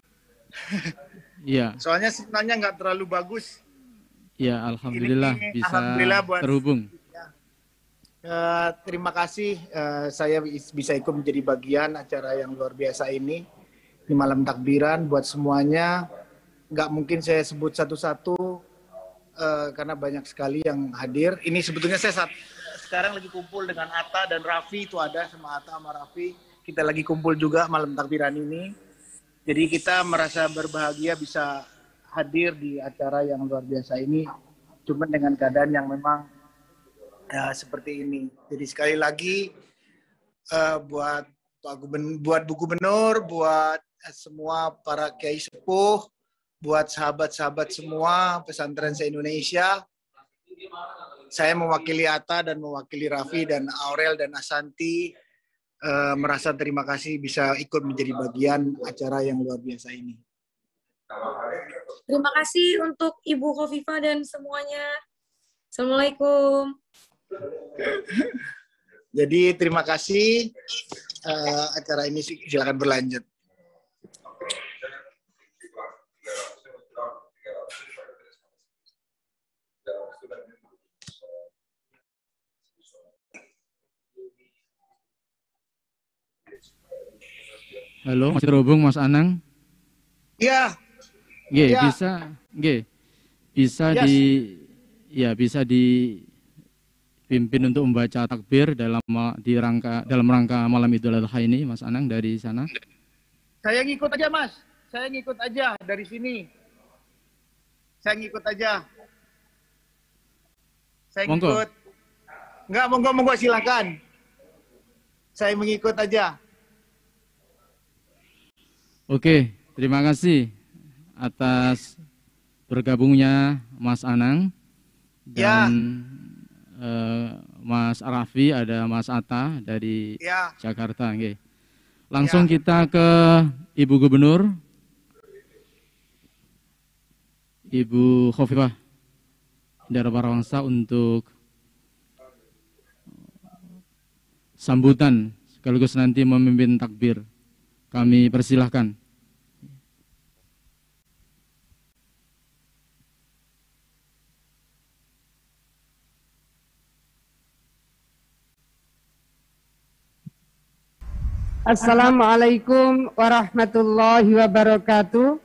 Iya. Soalnya sinyalnya nggak terlalu bagus. Ya, alhamdulillah ini, bisa alhamdulillah buat, terhubung. Ya. Uh, terima kasih uh, saya bisa ikut menjadi bagian acara yang luar biasa ini di malam takbiran. Buat semuanya, nggak mungkin saya sebut satu-satu uh, karena banyak sekali yang hadir. Ini sebetulnya saya saat, sekarang lagi kumpul dengan Atta dan Raffi, itu ada sama Atta sama Raffi. Kita lagi kumpul juga malam takbiran ini. Jadi kita merasa berbahagia bisa hadir di acara yang luar biasa ini, cuma dengan keadaan yang memang ya, seperti ini. Jadi sekali lagi uh, buat Pak Gubernur, buat Bu Gubernur, buat semua para kiai sepuh, buat sahabat-sahabat semua pesantren se-Indonesia, saya mewakili Atta dan mewakili Raffi dan Aurel dan Asanti uh, merasa terima kasih bisa ikut menjadi bagian acara yang luar biasa ini. Terima kasih untuk Ibu Khofifah dan semuanya. Assalamualaikum. Jadi terima kasih. Uh, acara ini silakan berlanjut. Halo, masih terhubung Mas Anang? Iya. Nggih, ya. bisa, nggih. Bisa yes. di ya bisa dipimpin untuk membaca takbir dalam di rangka dalam rangka malam Idul Adha ini, Mas Anang dari sana. Saya ngikut aja, Mas. Saya ngikut aja dari sini. Saya ngikut aja. Saya Monggo. ikut. Enggak, monggo, monggo silakan. Saya mengikut aja. Oke, terima kasih atas bergabungnya Mas Anang dan Ya. eh, Mas Raffi, ada Mas Atta dari Ya. Jakarta. Oke. Langsung Ya. kita ke Ibu Gubernur, Ibu Khofifah Indar Parawangsa untuk sambutan sekaligus nanti memimpin takbir. Kami persilahkan. Assalamualaikum warahmatullahi wabarakatuh.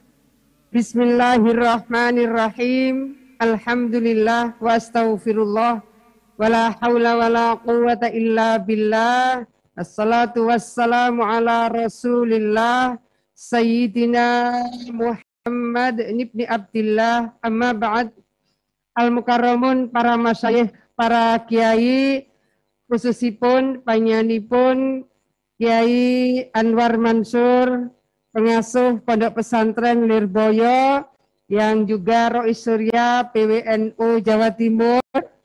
Bismillahirrahmanirrahim. Alhamdulillah wa astaghfirullah. Wala haula wala quwata illa billah. Assalatu wassalamu ala rasulillah. Sayyidina Muhammad ibni Abdillah. Amma ba'd. Al-Mukarramun, para masyayikh, para kiai, khususipun panjenenganipun Kiai Anwar Mansur, pengasuh Pondok Pesantren Lirboyo, yang juga Rois Surya P W N U Jawa Timur.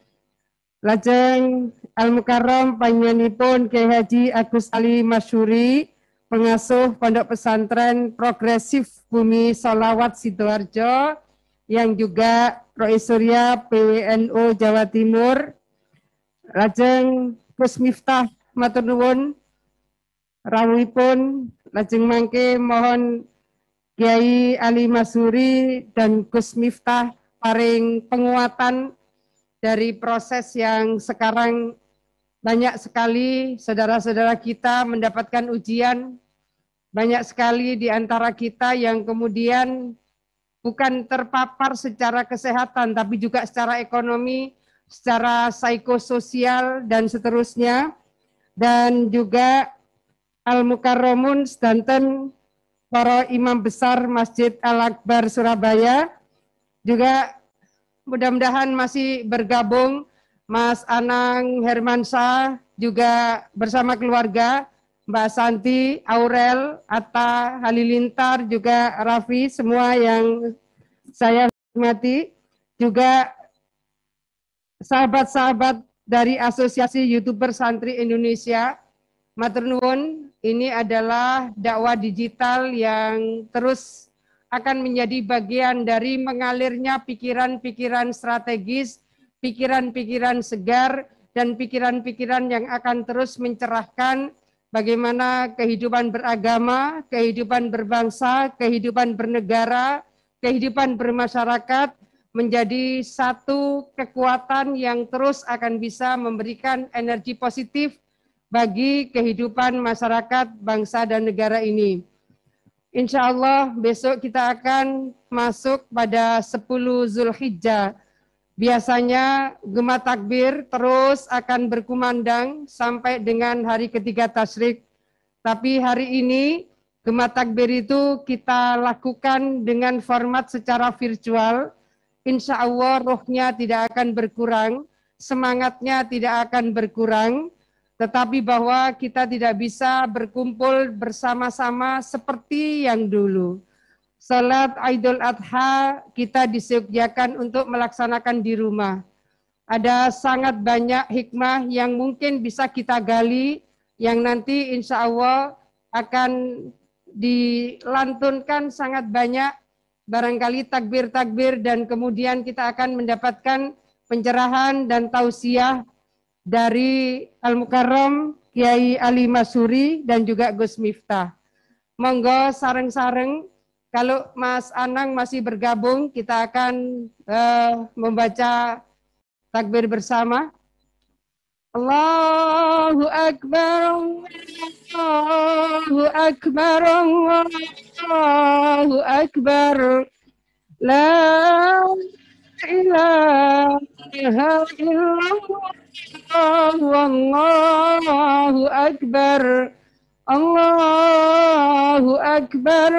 Lajeng Al-Mukarram panjenenganipun Kiai Haji Agus Ali Masyuri, pengasuh Pondok Pesantren Progresif Bumi Sholawat Sidoarjo, yang juga Rois Surya P W N U Jawa Timur. Lajeng Gus Miftah matur nuwun rawuhipun, lajeng mangke mohon Kiai Ali Masuri dan Gus Miftah paring penguatan dari proses yang sekarang banyak sekali saudara-saudara kita mendapatkan ujian, banyak sekali di antara kita yang kemudian bukan terpapar secara kesehatan tapi juga secara ekonomi, secara psikososial dan seterusnya, dan juga Al-Mukarramun sedanten para imam besar Masjid Al-Akbar Surabaya, juga mudah-mudahan masih bergabung Mas Anang Hermansyah juga bersama keluarga, Mbak Santi, Aurel, Atta, Halilintar, juga Raffi, semua yang saya hormati, juga sahabat-sahabat dari Asosiasi YouTuber Santri Indonesia. Matur nuwun, ini adalah dakwah digital yang terus akan menjadi bagian dari mengalirnya pikiran-pikiran strategis, pikiran-pikiran segar, dan pikiran-pikiran yang akan terus mencerahkan bagaimana kehidupan beragama, kehidupan berbangsa, kehidupan bernegara, kehidupan bermasyarakat menjadi satu kekuatan yang terus akan bisa memberikan energi positif bagi kehidupan masyarakat, bangsa, dan negara ini. Insya Allah besok kita akan masuk pada sepuluh Zulhijjah. Biasanya gema takbir terus akan berkumandang sampai dengan hari ketiga tasyrik. Tapi hari ini gema takbir itu kita lakukan dengan format secara virtual. Insya Allah rohnya tidak akan berkurang, semangatnya tidak akan berkurang, tetapi bahwa kita tidak bisa berkumpul bersama-sama seperti yang dulu. Salat Idul Adha kita disediakan untuk melaksanakan di rumah. Ada sangat banyak hikmah yang mungkin bisa kita gali, yang nanti insya Allah akan dilantunkan sangat banyak, barangkali takbir-takbir, dan kemudian kita akan mendapatkan pencerahan dan tausiah dari Al-Mukarram Kiai Ali Masuri dan juga Gus Miftah. Monggo sareng-sareng, kalau Mas Anang masih bergabung, kita akan uh, membaca takbir bersama. Allahu Akbar, Allahu Akbar, Allahu Akbar, la ilaha illallah, Allahu Akbar, Allahu Akbar,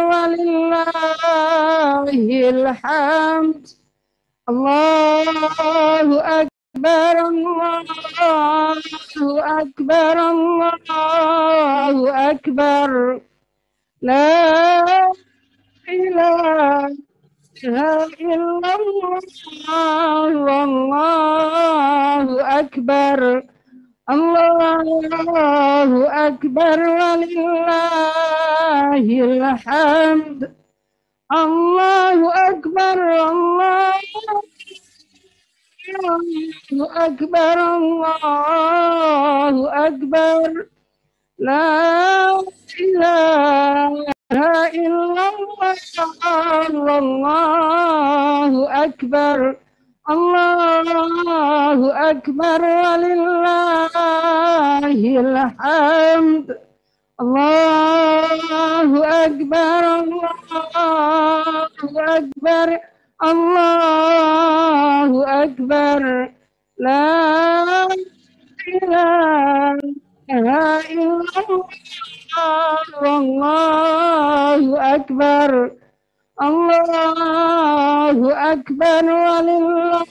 walillahil hamd, Allahu Akbar, أكبر الله أكبر الله أكبر لا إله إلا الله والله أكبر الله أكبر ولله الحمد الله أكبر الله أكبر الله أكبر لا إله إلا الله والله أكبر الله أكبر ولله الحمد الله أكبر الله أكبر الله أكبر لا إله إلا الله والله أكبر الله أكبر ولله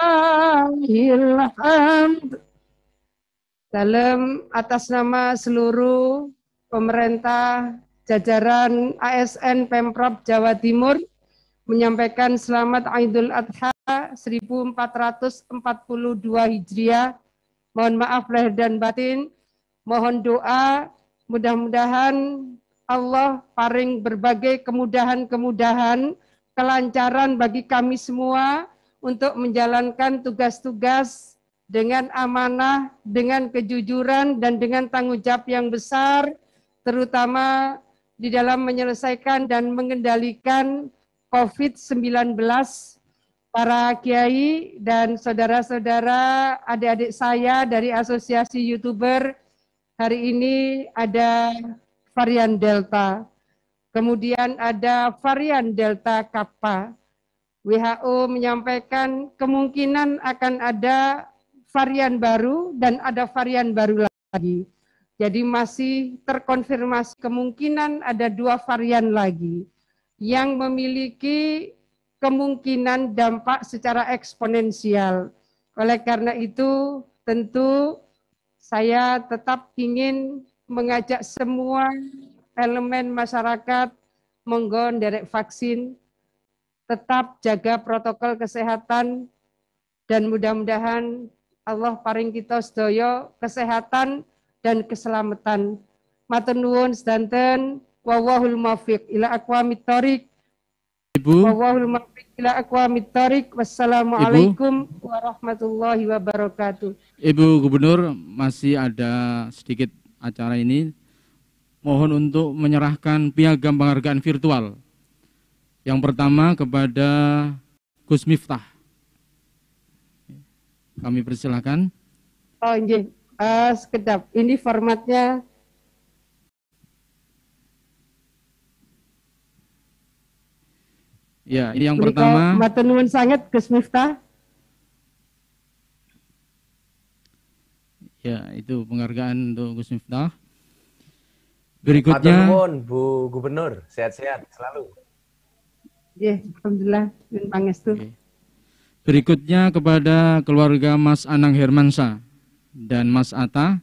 الحمد. Dalam atas nama seluruh pemerintah jajaran A S N Pemprov Jawa Timur menyampaikan selamat Idul Adha seribu empat ratus empat puluh dua Hijriah. Mohon maaf lahir dan batin. Mohon doa mudah-mudahan Allah paring berbagai kemudahan-kemudahan, kelancaran bagi kami semua untuk menjalankan tugas-tugas dengan amanah, dengan kejujuran, dan dengan tanggung jawab yang besar, terutama di dalam menyelesaikan dan mengendalikan COVID sembilan belas. Para kiai dan saudara-saudara, adik-adik saya dari Asosiasi YouTuber, hari ini ada varian Delta, kemudian ada varian Delta Kappa. W H O menyampaikan kemungkinan akan ada varian baru dan ada varian baru lagi. Jadi masih terkonfirmasi kemungkinan ada dua varian lagi yang memiliki kemungkinan dampak secara eksponensial. Oleh karena itu, tentu saya tetap ingin mengajak semua elemen masyarakat monggo nderek vaksin, tetap jaga protokol kesehatan, dan mudah-mudahan Allah paring kita sedaya kesehatan dan keselamatan. Matur nuwun sedanten, wallahul muwaffiq ila aqwamit thoriq. Ibu. Wallahul muwaffiq ila aqwamit thoriq. Wassalamualaikum warahmatullahi wabarakatuh. Ibu Gubernur, masih ada sedikit acara ini. Mohon untuk menyerahkan piagam penghargaan virtual. Yang pertama kepada Gus Miftah. Kami persilakan. Oh, nggih. Uh, sekedap. Ini formatnya. Ya, ini yang pertama. Matur nuwun sanget Gus Miftah. Ya, itu penghargaan untuk Gus Miftah. Berikutnya. Matur nuwun Bu Gubernur, sehat-sehat selalu. Ya, alhamdulillah, nyuwun pangestu. Okay. Berikutnya kepada keluarga Mas Anang Hermansyah dan Mas Atta.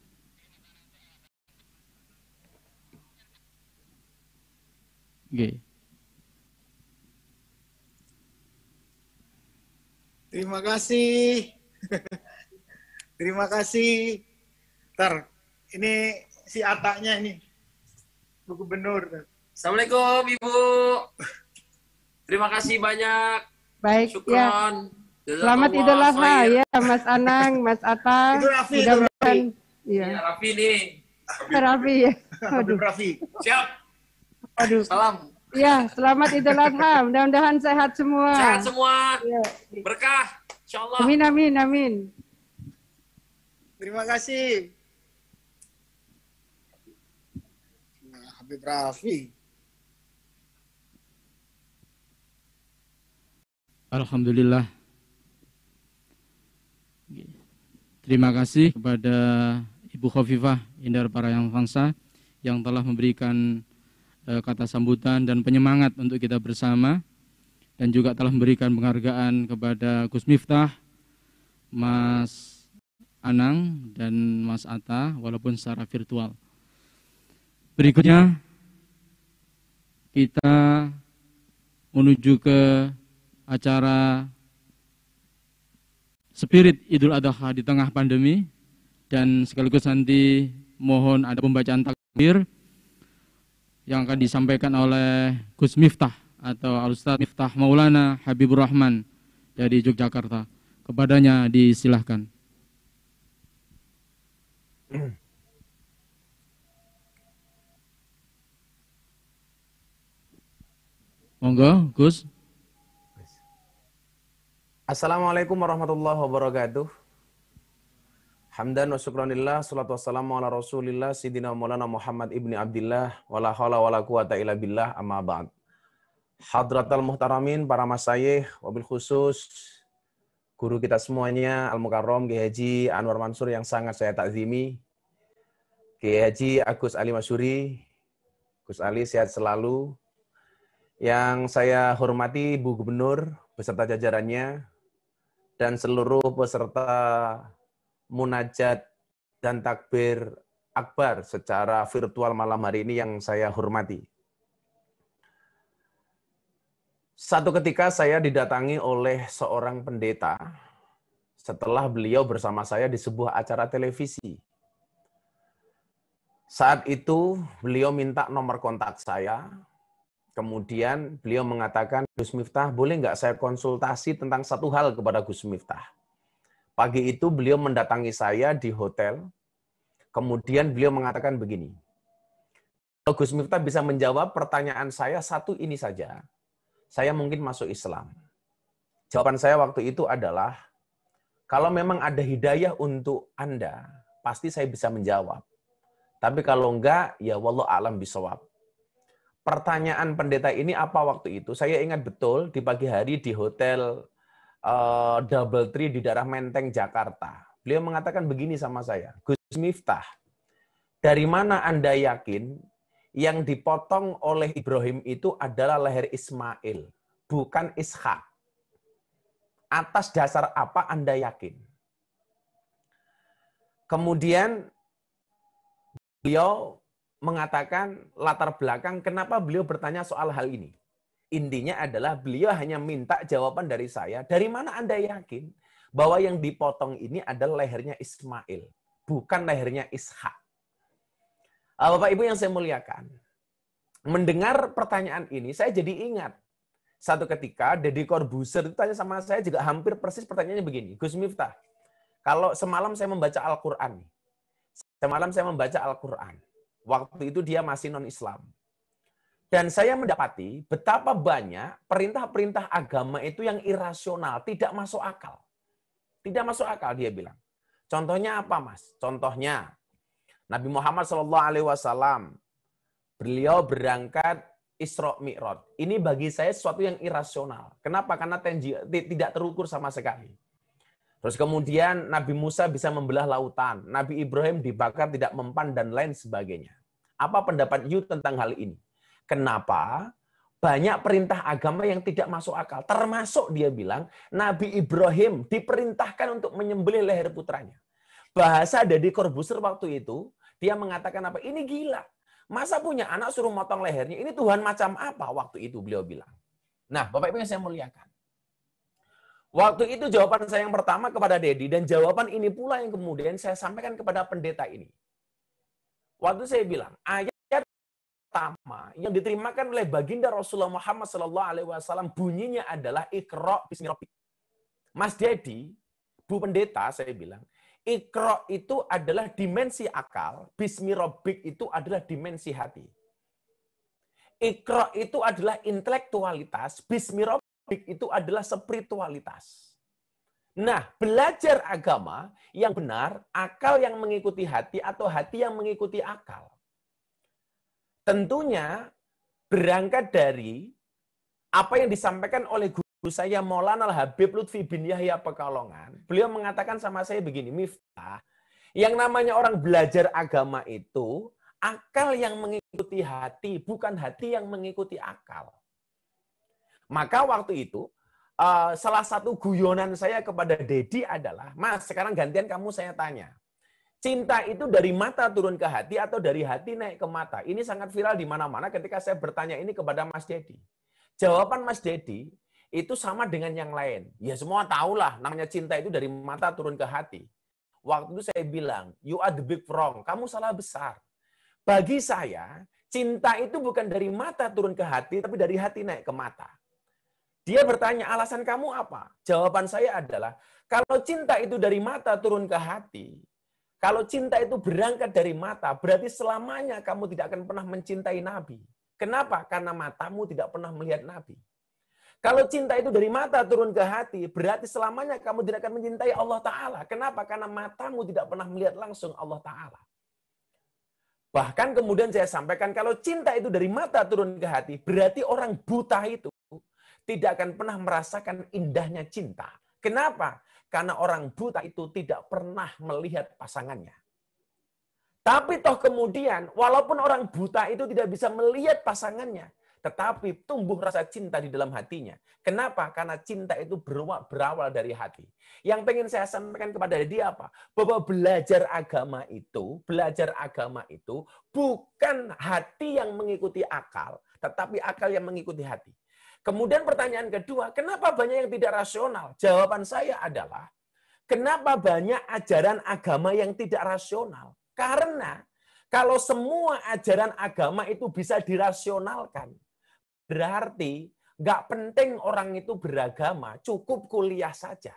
Oke. Okay. Terima kasih. Terima kasih. Ntar, ini si Atanya ini, Bu Gubernur. Assalamualaikum Ibu. Terima kasih banyak. Baik, Syukron. Ya. Selamat Idul Adha ya Mas Anang, Mas Atta. Itu Raffi, itu Raffi. Iya, ya, Raffi nih. Raffi ya. Aduh. Raffi. Siap. Aduh. Salam. Ya, selamat Idul Adha. Mudah-mudahan sehat semua. Sehat semua. Ya. Berkah. Insyaallah. Amin, amin, amin. Terima kasih. Nah, Habib Raffi. Alhamdulillah. Terima kasih kepada Ibu Khofifah Indar Parayangansa yang telah memberikan uh, kata sambutan dan penyemangat untuk kita bersama, dan juga telah memberikan penghargaan kepada Gus Miftah, Mas Anang dan Mas Atta walaupun secara virtual. Berikutnya kita menuju ke acara Spirit Idul Adha di tengah pandemi, dan sekaligus nanti mohon ada pembacaan takbir yang akan disampaikan oleh Gus Miftah atau Al-Ustaz Miftah Maulana Habibur Rahman dari Yogyakarta. Kepadanya disilahkan. Monggo, Gus. Assalamualaikum warahmatullahi wabarakatuh. Hamdan wa syukranillah, salatu wassalamu ala rasulillah, Sidina Maulana Muhammad ibni Abdillah, wala hawla wala quwata illa billah, amma ba'd. Hadratal muhtaramin, para masyayikh, wabil khusus, guru kita semuanya, Al-Mukarram, Kiai Haji Anwar Mansur yang sangat saya takzimi, Kiai Haji Agus Ali Masyuri, Gus Ali sehat selalu, yang saya hormati Bu Gubernur, beserta jajarannya, dan seluruh peserta munajat dan takbir akbar secara virtual malam hari ini yang saya hormati. Satu ketika saya didatangi oleh seorang pendeta setelah beliau bersama saya di sebuah acara televisi. Saat itu beliau minta nomor kontak saya, kemudian beliau mengatakan, Gus Miftah, boleh nggak saya konsultasi tentang satu hal kepada Gus Miftah? Pagi itu beliau mendatangi saya di hotel, kemudian beliau mengatakan begini, kalau Gus Miftah bisa menjawab pertanyaan saya satu ini saja, saya mungkin masuk Islam. Jawaban saya waktu itu adalah, kalau memang ada hidayah untuk Anda, pasti saya bisa menjawab. Tapi kalau enggak, ya wallahu a'lam bishawab. Pertanyaan pendeta ini apa waktu itu? Saya ingat betul di pagi hari di hotel uh, Double Tree di daerah Menteng, Jakarta. Beliau mengatakan begini sama saya, Gus Miftah, dari mana Anda yakin yang dipotong oleh Ibrahim itu adalah leher Ismail, bukan Ishak? Atas dasar apa Anda yakin? Kemudian beliau mengatakan latar belakang kenapa beliau bertanya soal hal ini. Intinya adalah beliau hanya minta jawaban dari saya, dari mana Anda yakin bahwa yang dipotong ini adalah lehernya Ismail, bukan lehernya Ishak? Bapak Ibu yang saya muliakan, mendengar pertanyaan ini, saya jadi ingat. Satu ketika, Deddy Corbuzier itu tanya sama saya juga hampir persis pertanyaannya begini, Gus Miftah, kalau semalam saya membaca Al-Quran, semalam saya membaca Al-Quran, waktu itu dia masih non-Islam. Dan saya mendapati betapa banyak perintah-perintah agama itu yang irasional, tidak masuk akal. Tidak masuk akal, dia bilang. Contohnya apa, Mas? Contohnya, Nabi Muhammad shallallahu alaihi wasallam, beliau berangkat Isra Mi'raj. Ini bagi saya sesuatu yang irasional. Kenapa? Karena tenji, tidak terukur sama sekali. Terus kemudian Nabi Musa bisa membelah lautan, Nabi Ibrahim dibakar tidak mempan, dan lain sebagainya. Apa pendapat you tentang hal ini? Kenapa banyak perintah agama yang tidak masuk akal? Termasuk dia bilang, Nabi Ibrahim diperintahkan untuk menyembelih leher putranya. Bahasa Deddy Corbuzier waktu itu, dia mengatakan apa? Ini gila. Masa punya anak suruh motong lehernya? Ini Tuhan macam apa? Waktu itu beliau bilang. Nah, Bapak Ibu yang saya muliakan. Waktu itu jawaban saya yang pertama kepada Dedi, dan jawaban ini pula yang kemudian saya sampaikan kepada pendeta ini. Waktu saya bilang, ayat pertama yang diterimakan oleh baginda Rasulullah Muhammad shallallahu alaihi wasallam bunyinya adalah Iqra bismi rabbik. Mas Dedi, Bu Pendeta, saya bilang, Iqra itu adalah dimensi akal, bismi rabbik itu adalah dimensi hati. Iqra itu adalah intelektualitas, bismi rabbik itu adalah spiritualitas. Nah, belajar agama yang benar, akal yang mengikuti hati atau hati yang mengikuti akal. Tentunya berangkat dari apa yang disampaikan oleh guru saya Maulana Al-Habib Lutfi bin Yahya Pekalongan. Beliau mengatakan sama saya begini, Miftah, yang namanya orang belajar agama itu, akal yang mengikuti hati, bukan hati yang mengikuti akal. Maka waktu itu, uh, salah satu guyonan saya kepada Dedi adalah, Mas, sekarang gantian kamu saya tanya. Cinta itu dari mata turun ke hati atau dari hati naik ke mata? Ini sangat viral di mana-mana ketika saya bertanya ini kepada Mas Dedi. Jawaban Mas Dedi itu sama dengan yang lain. Ya semua tahulah namanya cinta itu dari mata turun ke hati. Waktu itu saya bilang, you are the big wrong. Kamu salah besar. Bagi saya, cinta itu bukan dari mata turun ke hati, tapi dari hati naik ke mata. Dia bertanya, alasan kamu apa? Jawaban saya adalah, kalau cinta itu dari mata turun ke hati, kalau cinta itu berangkat dari mata, berarti selamanya kamu tidak akan pernah mencintai Nabi. Kenapa? Karena matamu tidak pernah melihat Nabi. Kalau cinta itu dari mata turun ke hati, berarti selamanya kamu tidak akan mencintai Allah Ta'ala. Kenapa? Karena matamu tidak pernah melihat langsung Allah Ta'ala. Bahkan kemudian saya sampaikan, kalau cinta itu dari mata turun ke hati, berarti orang buta itu tidak akan pernah merasakan indahnya cinta. Kenapa? Karena orang buta itu tidak pernah melihat pasangannya. Tapi toh kemudian, walaupun orang buta itu tidak bisa melihat pasangannya, tetapi tumbuh rasa cinta di dalam hatinya. Kenapa? Karena cinta itu berawal dari hati. Yang pengen saya sampaikan kepada dia apa? Bahwa belajar agama itu, belajar agama itu bukan hati yang mengikuti akal, tetapi akal yang mengikuti hati. Kemudian pertanyaan kedua, kenapa banyak yang tidak rasional? Jawaban saya adalah, kenapa banyak ajaran agama yang tidak rasional? Karena kalau semua ajaran agama itu bisa dirasionalkan, berarti nggak penting orang itu beragama, cukup kuliah saja.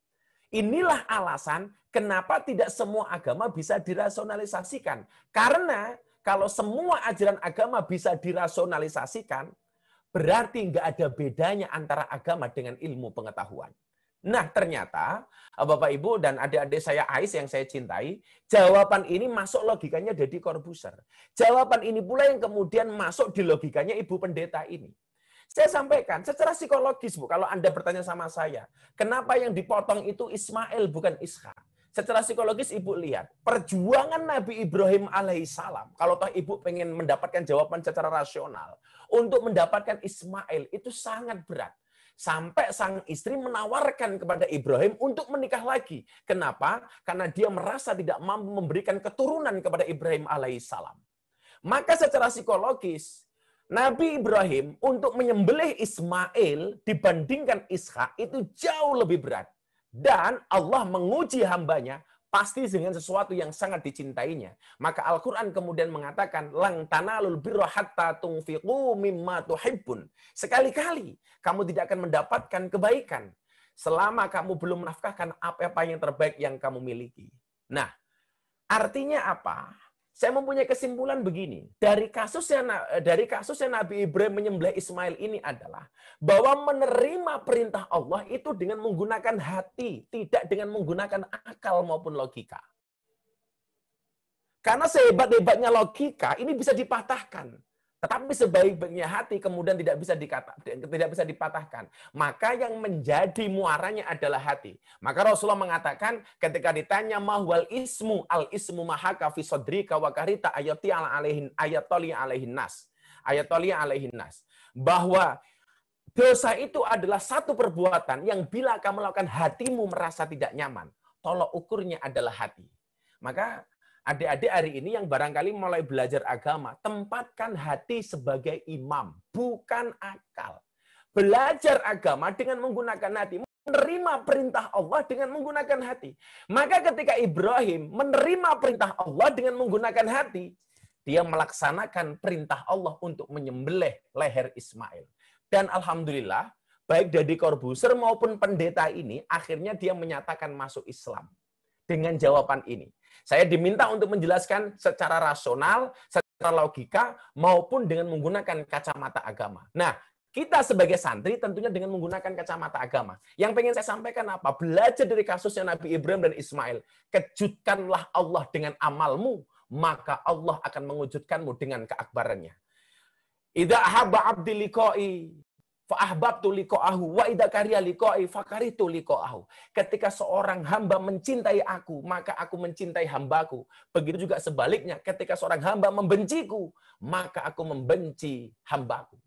Inilah alasan kenapa tidak semua agama bisa dirasionalisasikan. Karena kalau semua ajaran agama bisa dirasionalisasikan, berarti nggak ada bedanya antara agama dengan ilmu pengetahuan. Nah, ternyata Bapak Ibu dan adik-adik saya Ais yang saya cintai, jawaban ini masuk logikanya Deddy Corbuzier. Jawaban ini pula yang kemudian masuk di logikanya Ibu Pendeta ini. Saya sampaikan secara psikologis, Bu, kalau Anda bertanya sama saya, kenapa yang dipotong itu Ismail bukan Ishak? Secara psikologis Ibu lihat, perjuangan Nabi Ibrahim alaihissalam, kalau toh Ibu pengen mendapatkan jawaban secara rasional, untuk mendapatkan Ismail itu sangat berat. Sampai sang istri menawarkan kepada Ibrahim untuk menikah lagi. Kenapa? Karena dia merasa tidak mampu memberikan keturunan kepada Ibrahim alaihissalam. Maka secara psikologis, Nabi Ibrahim untuk menyembelih Ismail dibandingkan Ishak itu jauh lebih berat. Dan Allah menguji hambanya pasti dengan sesuatu yang sangat dicintainya. Maka Al-Quran kemudian mengatakan, lang tanalul birra hatta tunfiqu mimma tuhibbun. Sekali-kali kamu tidak akan mendapatkan kebaikan selama kamu belum menafkahkan apa-apa yang terbaik yang kamu miliki. Nah, artinya apa? Saya mempunyai kesimpulan begini, dari kasusnya dari kasusnya Nabi Ibrahim menyembelih Ismail ini adalah bahwa menerima perintah Allah itu dengan menggunakan hati, tidak dengan menggunakan akal maupun logika. Karena sehebat-hebatnya logika ini bisa dipatahkan, tetapi sebaik-baiknya hati kemudian tidak bisa dikata, tidak bisa dipatahkan. Maka yang menjadi muaranya adalah hati. Maka Rasulullah mengatakan ketika ditanya mahwal ismu al ismu mahaka fi sadrika wa karita ayati ala alaihin ayatoli alaihin nas. Ayatoli alaihin nas. Bahwa dosa itu adalah satu perbuatan yang bila kamu lakukan hatimu merasa tidak nyaman. Tolok ukurnya adalah hati. Maka adik-adik hari ini yang barangkali mulai belajar agama, tempatkan hati sebagai imam, bukan akal. Belajar agama dengan menggunakan hati, menerima perintah Allah dengan menggunakan hati. Maka ketika Ibrahim menerima perintah Allah dengan menggunakan hati, dia melaksanakan perintah Allah untuk menyembelih leher Ismail. Dan alhamdulillah, baik Deddy Corbuzier maupun pendeta ini, akhirnya dia menyatakan masuk Islam. Dengan jawaban ini. Saya diminta untuk menjelaskan secara rasional, secara logika, maupun dengan menggunakan kacamata agama. Nah, kita sebagai santri tentunya dengan menggunakan kacamata agama. Yang pengen saya sampaikan apa? Belajar dari kasusnya Nabi Ibrahim dan Ismail. Kejutkanlah Allah dengan amalmu, maka Allah akan mengejutkanmu dengan keakbarannya. Idza ahabba abdi liqa'i fa'ahbabtu liqa'ahu wa idza kariha liqa'i fakaritu liqa'ahu. Ketika seorang hamba mencintai aku, maka aku mencintai hambaku. Begitu juga sebaliknya, ketika seorang hamba membenciku, maka aku membenci hambaku.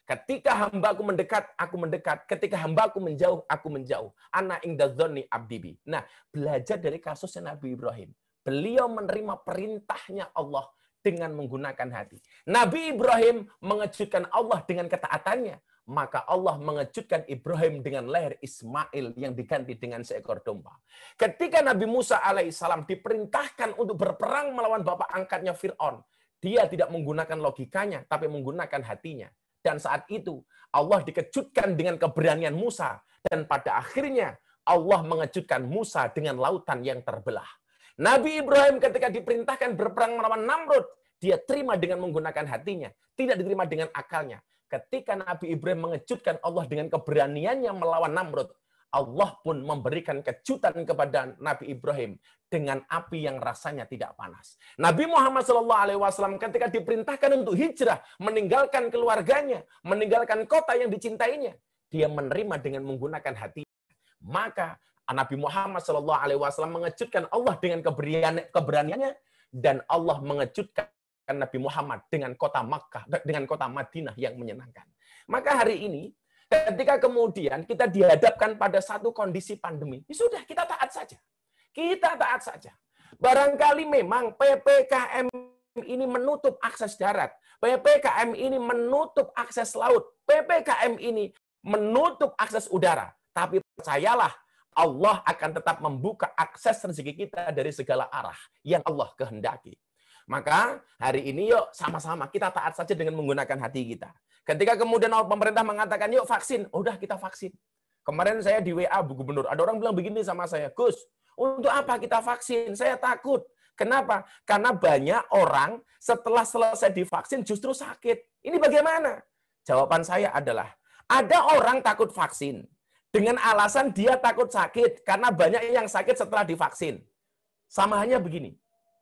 Ketika hambaku mendekat, aku mendekat. Ketika hambaku menjauh, aku menjauh. Ana inda dzanni abdi. Nah, belajar dari kasusnya Nabi Ibrahim. Beliau menerima perintahnya Allah dengan menggunakan hati. Nabi Ibrahim mengejutkan Allah dengan ketaatannya. Maka Allah mengejutkan Ibrahim dengan lahir Ismail yang diganti dengan seekor domba. Ketika Nabi Musa alaihissalam diperintahkan untuk berperang melawan bapak angkatnya Fir'aun, dia tidak menggunakan logikanya, tapi menggunakan hatinya. Dan saat itu Allah dikejutkan dengan keberanian Musa. Dan pada akhirnya Allah mengejutkan Musa dengan lautan yang terbelah. Nabi Ibrahim ketika diperintahkan berperang melawan Namrud, dia terima dengan menggunakan hatinya, tidak diterima dengan akalnya. Ketika Nabi Ibrahim mengejutkan Allah dengan keberaniannya melawan Namrud, Allah pun memberikan kejutan kepada Nabi Ibrahim dengan api yang rasanya tidak panas. Nabi Muhammad shallallahu alaihi wasallam ketika diperintahkan untuk hijrah, meninggalkan keluarganya, meninggalkan kota yang dicintainya, dia menerima dengan menggunakan hati. Maka Nabi Muhammad shallallahu alaihi wasallam mengejutkan Allah dengan keberaniannya, dan Allah mengejutkan Nabi Muhammad dengan kota Makkah, dengan kota Madinah yang menyenangkan. Maka hari ini, ketika kemudian kita dihadapkan pada satu kondisi pandemi, ya sudah, kita taat saja. Kita taat saja. Barangkali memang P P K M ini menutup akses darat, P P K M ini menutup akses laut, P P K M ini menutup akses udara. Tapi percayalah, Allah akan tetap membuka akses rezeki kita dari segala arah yang Allah kehendaki. Maka hari ini yuk sama-sama kita taat saja dengan menggunakan hati kita. Ketika kemudian pemerintah mengatakan yuk vaksin, udah kita vaksin. Kemarin saya di W A Bu Gubernur, ada orang bilang begini sama saya, Gus, untuk apa kita vaksin? Saya takut. Kenapa? Karena banyak orang setelah selesai divaksin justru sakit. Ini bagaimana? Jawaban saya adalah, ada orang takut vaksin dengan alasan dia takut sakit karena banyak yang sakit setelah divaksin. Sama halnya begini.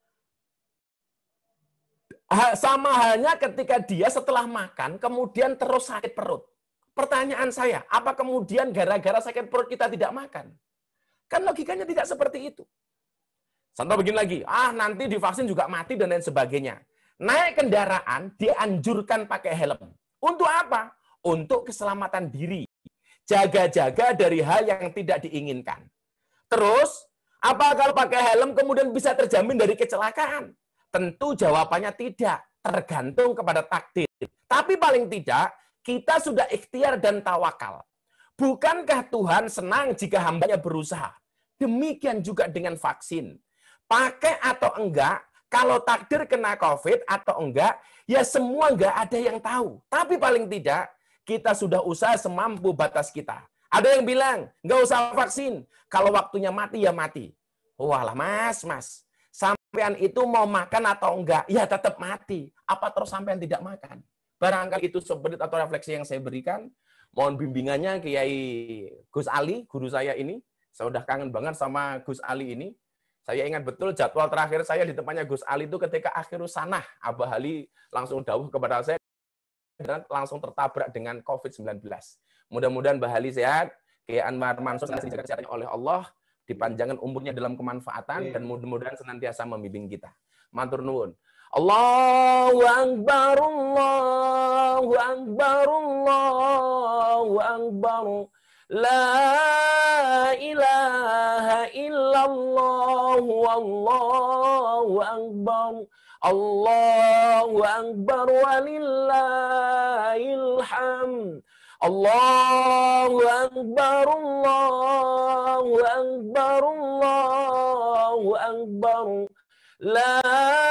Sama halnya ketika dia setelah makan, kemudian terus sakit perut. Pertanyaan saya, apa kemudian gara-gara sakit perut kita tidak makan? Kan logikanya tidak seperti itu. Contoh begini lagi, ah nanti divaksin juga mati dan lain sebagainya. Naik kendaraan dianjurkan pakai helm. Untuk apa? Untuk keselamatan diri. Jaga-jaga dari hal yang tidak diinginkan. Terus, apa kalau pakai helm kemudian bisa terjamin dari kecelakaan? Tentu jawabannya tidak, tergantung kepada takdir. Tapi paling tidak, kita sudah ikhtiar dan tawakal. Bukankah Tuhan senang jika hambanya berusaha? Demikian juga dengan vaksin. Pakai atau enggak, kalau takdir kena COVID atau enggak, ya semua enggak ada yang tahu. Tapi paling tidak, kita sudah usaha semampu batas kita. Ada yang bilang, enggak usah vaksin. Kalau waktunya mati, ya mati. Walah mas, mas. Sampean itu mau makan atau enggak, ya tetap mati. Apa terus sampean tidak makan? Barangkali itu sebenarnya atau refleksi yang saya berikan. Mohon bimbingannya Kiai Gus Ali, guru saya ini. Saya udah kangen banget sama Gus Ali ini. Saya ingat betul jadwal terakhir saya di tempatnya Gus Ali itu ketika akhirus sanah. Abah Ali langsung dawuh kepada saya dan langsung tertabrak dengan COVID sembilan belas. Mudah-mudahan Mbah Ali sehat, Kiai Anwar Mansur dijaga kesehatannya oleh Allah, dipanjangkan umurnya dalam kemanfaatan, dan mudah-mudahan senantiasa membimbing kita. Matur nuwun. Allahu Akbar, Allahu Akbar, Allahu Akbar. La ilaha illallah, wallahu akbar. Allahu Akbar walillahil hamd. Allahu Akbar, Allahu Akbar, Allahu Akbar. La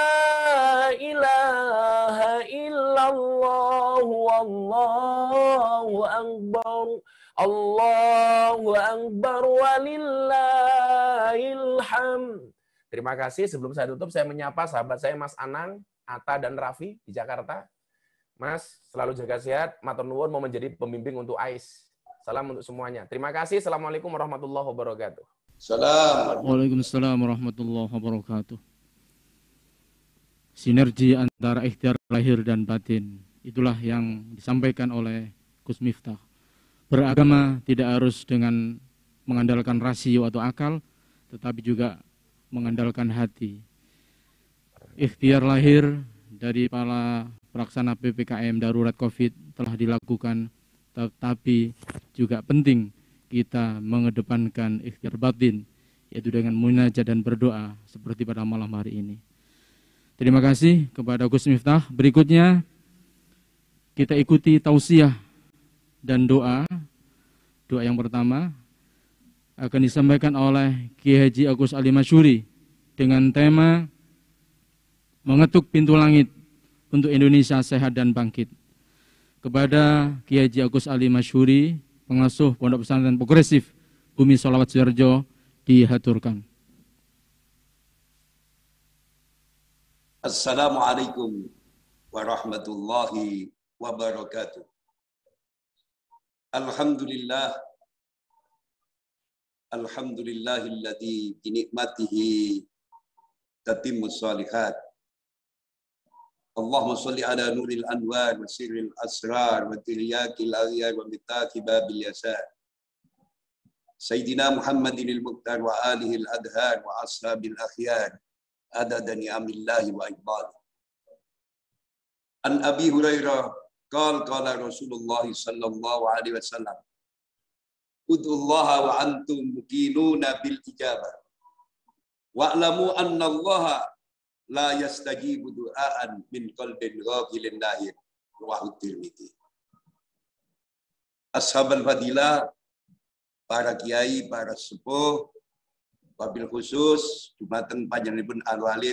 ilaha illallah, wallahu akbar. Allahu Akbar walillahil hamd. Terima kasih. Sebelum saya tutup, saya menyapa sahabat saya Mas Anang, Atta, dan Raffi di Jakarta. Mas, selalu jaga sehat. Matur nuwun mau menjadi pembimbing untuk A I S. Salam untuk semuanya. Terima kasih. Assalamualaikum warahmatullahi wabarakatuh. Salam. Waalaikumsalam warahmatullahi wabarakatuh. Sinergi antara ikhtiar lahir dan batin, itulah yang disampaikan oleh Gus Miftah. Beragama tidak harus dengan mengandalkan rasio atau akal, tetapi juga mengandalkan hati. Ikhtiar lahir dari para pelaksana P P K M darurat COVID telah dilakukan, tetapi juga penting kita mengedepankan ikhtiar batin, yaitu dengan munajat dan berdoa seperti pada malam hari ini. Terima kasih kepada Gus Miftah. Berikutnya kita ikuti tausiah dan doa. Doa yang pertama akan disampaikan oleh Kiai Haji Agus Ali Masyuri dengan tema mengetuk pintu langit untuk Indonesia sehat dan bangkit. Kepada Kiai Haji Agus Ali Masyuri, pengasuh Pondok Pesantren Progresif Bumi Sholawat Suharjo, dihaturkan. Assalamualaikum warahmatullahi wabarakatuh. Alhamdulillah, alhamdulillahilladzi bi ni'matihi tatimmus shalihat. Allahumma sholli ala nuril anwar wa sirril asrar wa tiryakil aghyar wa mitaqi babil yasar. Sayyidina Muhammadinil Muqtar wa alihil adhar wa ashabil akhyar adada ni'amillahi wa ibad. An Abi Hurairah qala qala Rasulullah sallallahu alaihi wasallam, ud'ullaha wa antum muqinuna bil ijabah wa'lamu anna Allaha la yastajibu du'aan min qalbin ghafilin lahir. Rawahu Tirmidzi. Ashabul fadilah, para kiai, para sepuh, wabil khusus dumateng panjenenganipun Al-Walid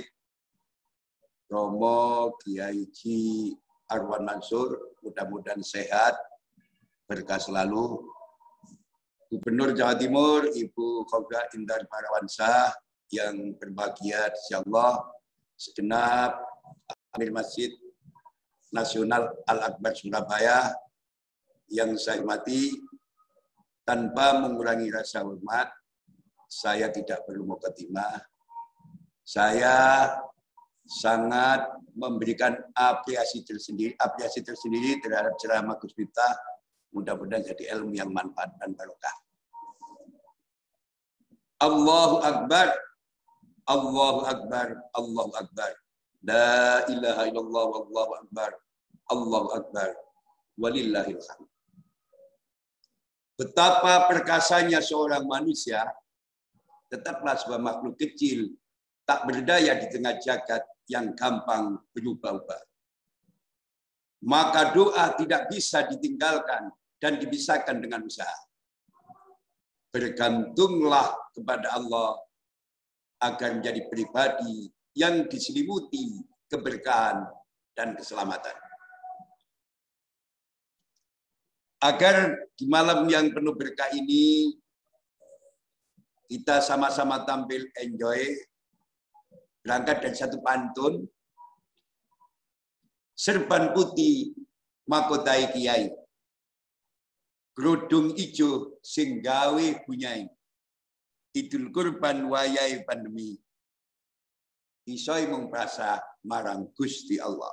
Romo Kiai Ji Arwan Mansur, mudah-mudahan sehat, berkah selalu. Gubernur Jawa Timur Ibu Khofifah Indar Parawansa yang berbahagia, insyaallah segenap Amir Masjid Nasional Al-Akbar Surabaya yang saya hormati, tanpa mengurangi rasa hormat, saya tidak perlu mukadimah. Saya sangat memberikan apresiasi tersendiri, apresiasi tersendiri terhadap ceramah Gus Miftah. Mudah-mudahan jadi ilmu yang manfaat dan barokah. Allahu Akbar, Allahu Akbar, Allahu Akbar. La ilaha illallah wallahu akbar. Allahu Akbar. Walillahil hamd. Betapa perkasanya seorang manusia, tetaplah sebuah makhluk kecil, tak berdaya di tengah jagat yang gampang berubah-ubah. Maka doa tidak bisa ditinggalkan dan dipisahkan dengan usaha. Bergantunglah kepada Allah agar menjadi pribadi yang diselimuti keberkahan dan keselamatan. Agar di malam yang penuh berkah ini kita sama-sama tampil enjoy, berangkat dari satu pantun, serban putih makotai kiai, kerudung ijo sing gawe bunyai, idul kurban wayai pandemi, isoi mung prasa marang Gusti Allah.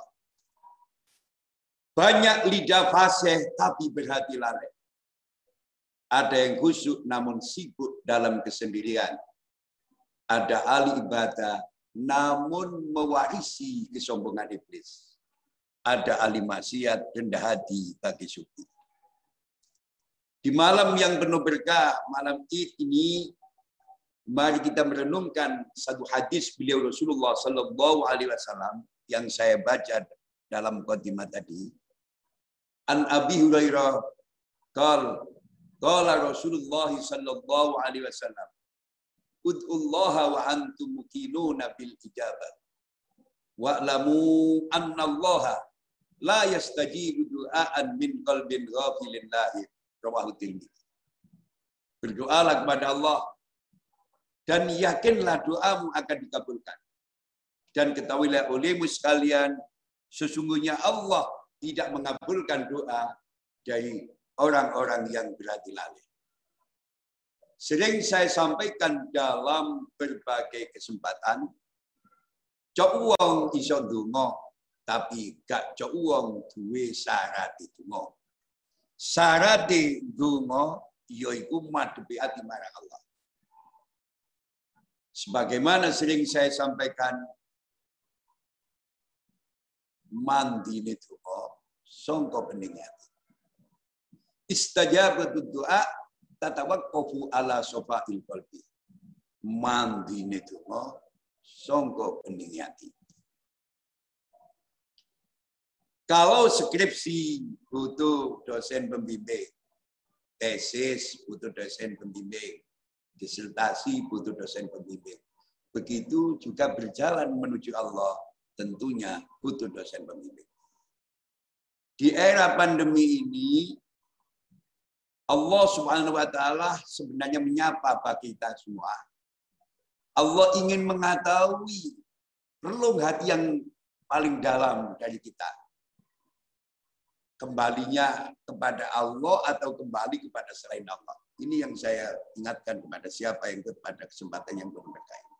Banyak lidah fasih tapi berhati lalai. Ada yang khusyuk namun sibuk dalam kesendirian. Ada ahli ibadah namun mewarisi kesombongan iblis. Ada ahli maksiat rendah hati bagi syukur. Di malam yang penuh berkah, malam Id ini, mari kita merenungkan satu hadis beliau Rasulullah Sallallahu Alaihi Wasallam yang saya baca dalam mukadimah tadi. An Abi Hurairah qala qala Rasulullah sallallahu alaihi wasallam, ud'ullaha wa antum muqinuna bil ijabah wa'lamu anna Allaha la yastajibu du'aan min qalbin ghafilin lahir. Rawahu Tirmidzi. Berdoalah kepada Allah dan yakinlah doamu akan dikabulkan. Dan ketahuilah olehmu sekalian, sesungguhnya Allah tidak mengabulkan doa dari orang-orang yang berhati lalai. Sering saya sampaikan dalam berbagai kesempatan, cok wong iso ndonga, tapi gak cok wong duwe syarat ndonga. Syarat ndonga yaiku madhepi ati marang Allah. Sebagaimana sering saya sampaikan, mandi itu, songko bening ati. Istajabatu du'a tatawaqqafu ala sofa'il qalbi. Mandine donga songko bening ati. Kalau skripsi butuh dosen pembimbing, tesis butuh dosen pembimbing, disertasi butuh dosen pembimbing. Begitu juga berjalan menuju Allah, tentunya butuh dosen pembimbing. Di era pandemi ini, Allah Subhanahu wa Ta'ala sebenarnya menyapa bagi kita semua. Allah ingin mengetahui relung hati yang paling dalam dari kita. Kembalinya kepada Allah atau kembali kepada selain Allah. Ini yang saya ingatkan kepada siapa yang pada kesempatan yang berberkah ini.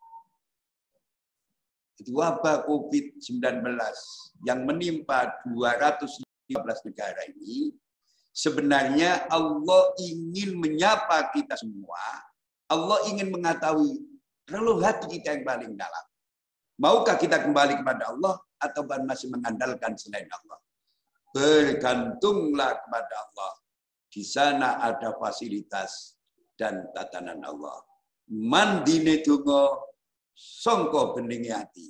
Wabah covid sembilan belas yang menimpa dua ratus lima belas negara ini, sebenarnya Allah ingin menyapa kita semua. Allah ingin mengetahui relung hati kita yang paling dalam. Maukah kita kembali kepada Allah atau masih mengandalkan selain Allah? Bergantunglah kepada Allah. Di sana ada fasilitas dan tatanan Allah. Mandine donga songko bening hati.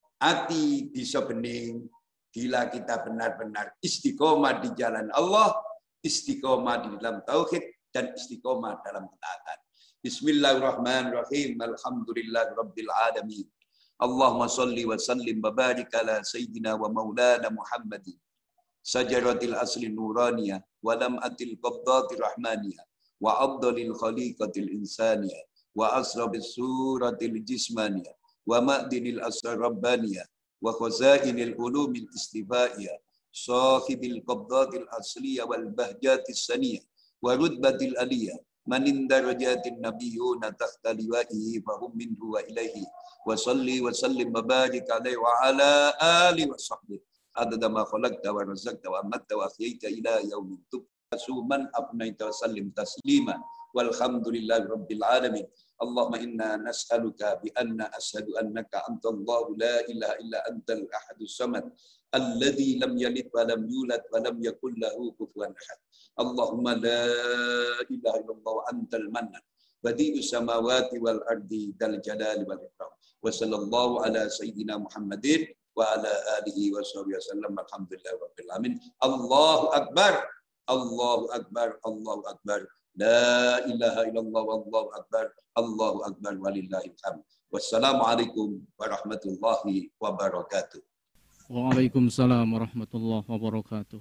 Hati bisa bening bila kita benar-benar istiqomah di jalan Allah, istiqomah di dalam tauhid, dan istiqomah dalam ketaatan. Bismillahirrahmanirrahim. Alhamdulillahirabbil alamin. Allahumma shalli wa sallim wa barik ala sayyidina wa maulana Muhammadin. Sajaratil asli nuraniyah wa lam'atil qabdatir rahmaniyah wa afdalil khaliqatil insaniyah wa asrabis suratil jismaniyah wa ma'dinil asrar rabbaniyah wa khazainil ulumil istifaiyah sahibil qabdatil asliyah wal bahjatis saniyah wa rutbatil aliyah manin darajatin nabiyyuna tahta liwa'ihi fahum minhu wa ilaihi wa salli wa sallim wa barik alaihi wa ala alihi wa sahbihi adada ma khalaqta wa razaqta wa amatta wa ahyayta ila yaumin tub'atsu man afnaita wa sallim taslima walhamdulillahi rabbil alamin. Allahumma inna nas'aluka bi anna ashhadu annaka antallahu la ilaha illa antal ahadus samad alladzi lam yalid wa lam yulad wa lam yakul lahu kufuwan ahad. Allahumma la ilaha illallah wa antal mannan badi'us samawati wal ardi dal jalali wal ikram. Wa sallallahu ala sayyidina Muhammadin wa ala alihi wa sahbihi wasallam. Alhamdulillah rabbil alamin. Allahu akbar, Allahu akbar, Allahu akbar. La ilaha illallah wallahu akbar, Allahu akbar walillahil hamd. Wassalamualaikum warahmatullahi wabarakatuh. Waalaikumsalam warahmatullahi wabarakatuh.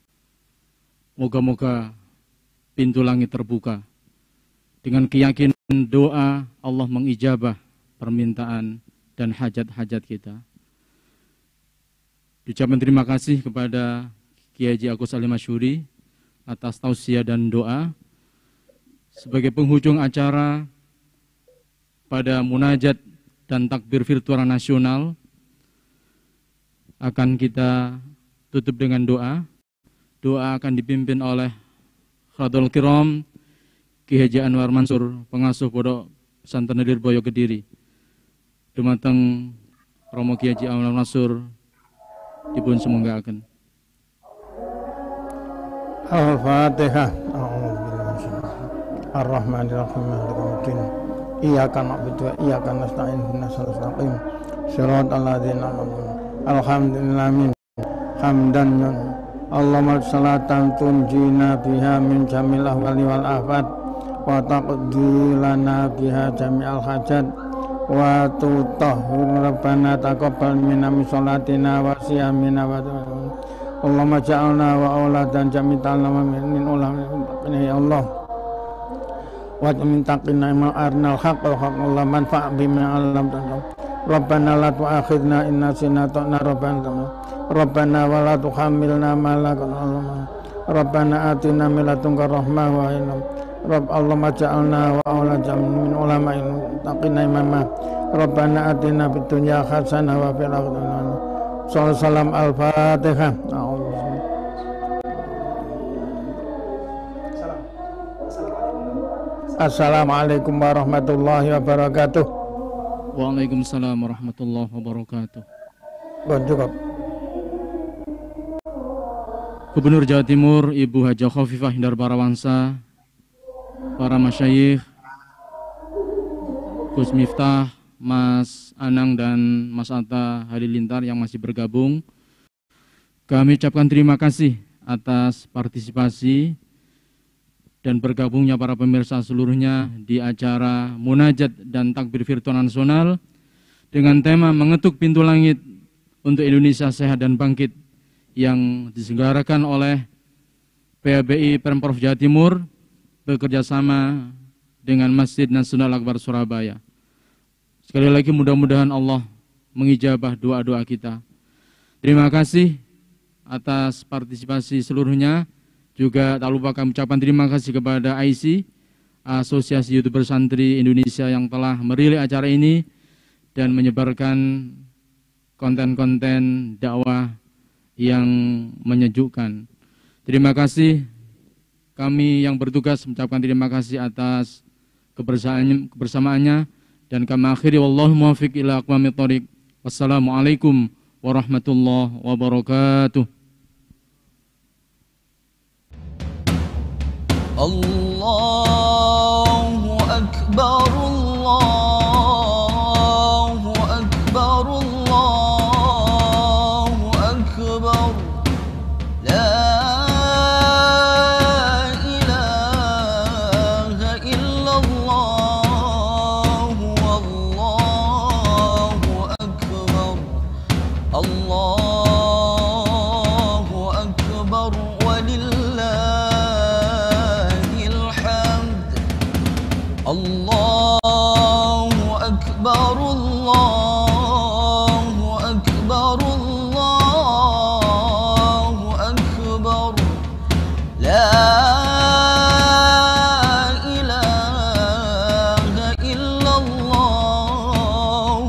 Moga-moga pintu langit terbuka. Dengan keyakinan doa Allah mengijabah permintaan dan hajat-hajat kita. Ucapan terima kasih kepada Kiai Haji Agus Ali Masyuri atas tausiah dan doa. Sebagai penghujung acara pada munajat dan takbir virtual nasional, akan kita tutup dengan doa. Doa akan dipimpin oleh Khadul Kiram Kiai Haji Anwar Mansur, pengasuh Pondok Pesantren Lirboyo Kediri. Dumateng Romo Kiai Haji Anwar Mansur dipun semogaken. Al-Fatihah. Ar-Rahmanir-Rahim. Iyyaka na'budu wa iyyaka nasta'in. Ihdinas siratal mustaqim. Shiratal ladzina an'amta 'alaihim. Alhamdulillah min hamdan Allahumma salatan tunjina biha min jamil ahwali wal afat wa taqdi lana biha jami'al hajat wa tutahhir rabbana taqabbal minna min sholatina wa siyamina wa Allahumma ja'alna wa auladan jami'an min ulama ya Allah wa min taqina ma arnal haqq wa haqqul manfa' bima alam Rabbana la tu'akhidna in nasina ta'na rabbana Rabbana wa la tuhammilna ma la qadna Rabbana atina min ladunka rahmah wa inna Rabb Allahumma ja'alna wa auladan min ulama'in taqina imama Rabbana atina fid dunya hasanah wa fil akhirati hasanah. Salam al-Fatihah. Assalamualaikum warahmatullahi wabarakatuh. Waalaikumsalam warahmatullahi wabarakatuh. Bon, cukup. Gubernur Jawa Timur Ibu Hajah Khofifah Indar Parawansa, para masyayikh, Gus Miftah, Mas Anang dan Mas Atta Halilintar yang masih bergabung. Kami ucapkan terima kasih atas partisipasi dan bergabungnya para pemirsa seluruhnya di acara Munajat dan Takbir Virtual Nasional dengan tema Mengetuk Pintu Langit untuk Indonesia Sehat dan Bangkit yang diselenggarakan oleh P A B I Pemprov Jawa Timur bekerjasama dengan Masjid Nasional Al-Akbar Surabaya. Sekali lagi mudah-mudahan Allah mengijabah doa-doa kita. Terima kasih atas partisipasi seluruhnya. Juga tak lupa kami ucapkan terima kasih kepada I C, Asosiasi YouTuber Santri Indonesia, yang telah merilis acara ini dan menyebarkan konten-konten dakwah yang menyejukkan. Terima kasih. Kami yang bertugas mengucapkan terima kasih atas kebersamaannya, kebersamaannya dan kami akhiri wallahu muwaffiq ila aqwamit thoriq. Wassalamualaikum warahmatullahi wabarakatuh. Allahu akbar, Allahu akbar, Allahu akbar. La ilaha illallah, wallahu akbar. Allahu akbar walillah. Allahu akbar, Allahu akbar, Allahu akbar. La ilaha illallah,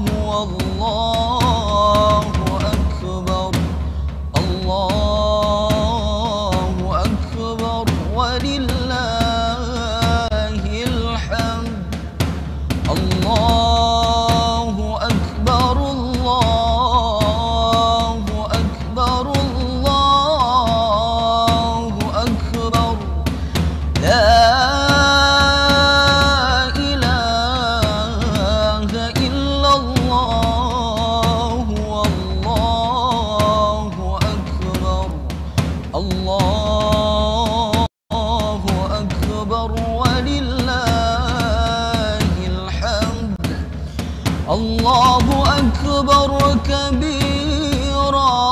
wallahu akbar. Allahu akbar walillah. Allahu akbar, Allahu akbar, Allahu akbar. La ilaha illallah, wallahu akbar. Allahu akbar walillah. Allahu akbar kabira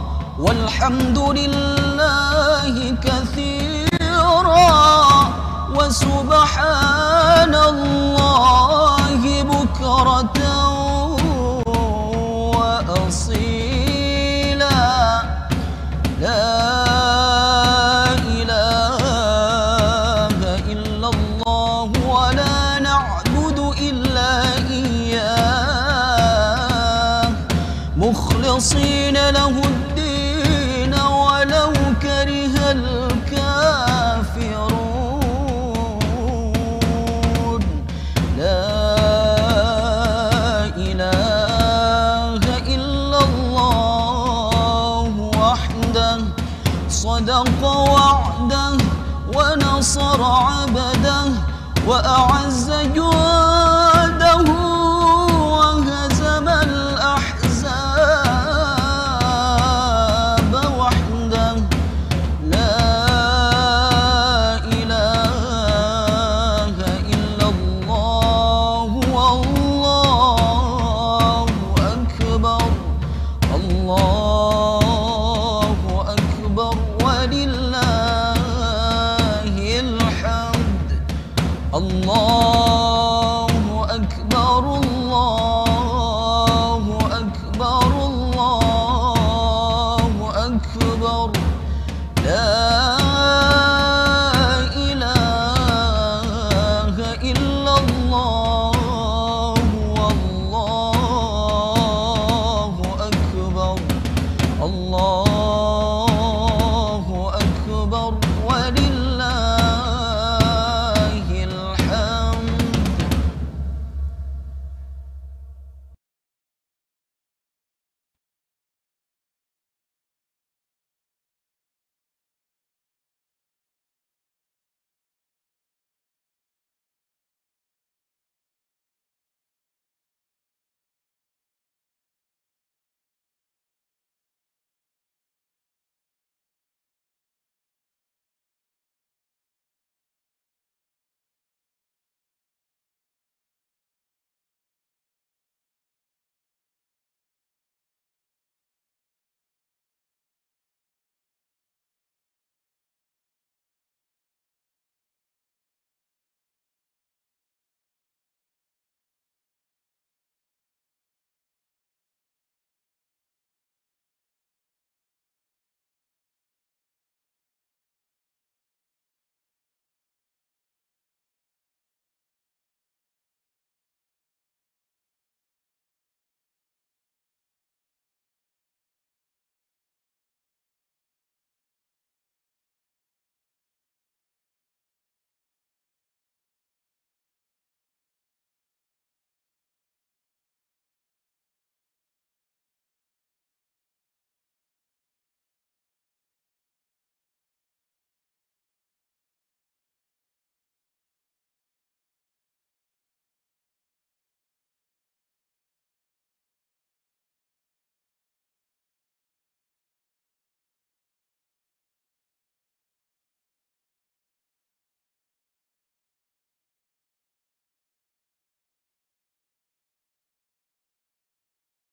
walhamdulillahi katsira wa subhanallahi bukratan wa asila. La ilaha illallah wa la na'budu illa مخلصين له الدين ولو كره الكافرون. لا إله إلا الله وحده صدق وعده ونصر عبده وأعز جنده وهزم الأحزاب وحده. لا إله إلا الله والله أكبر. الله أكبر ولله الحمد. الله أكبر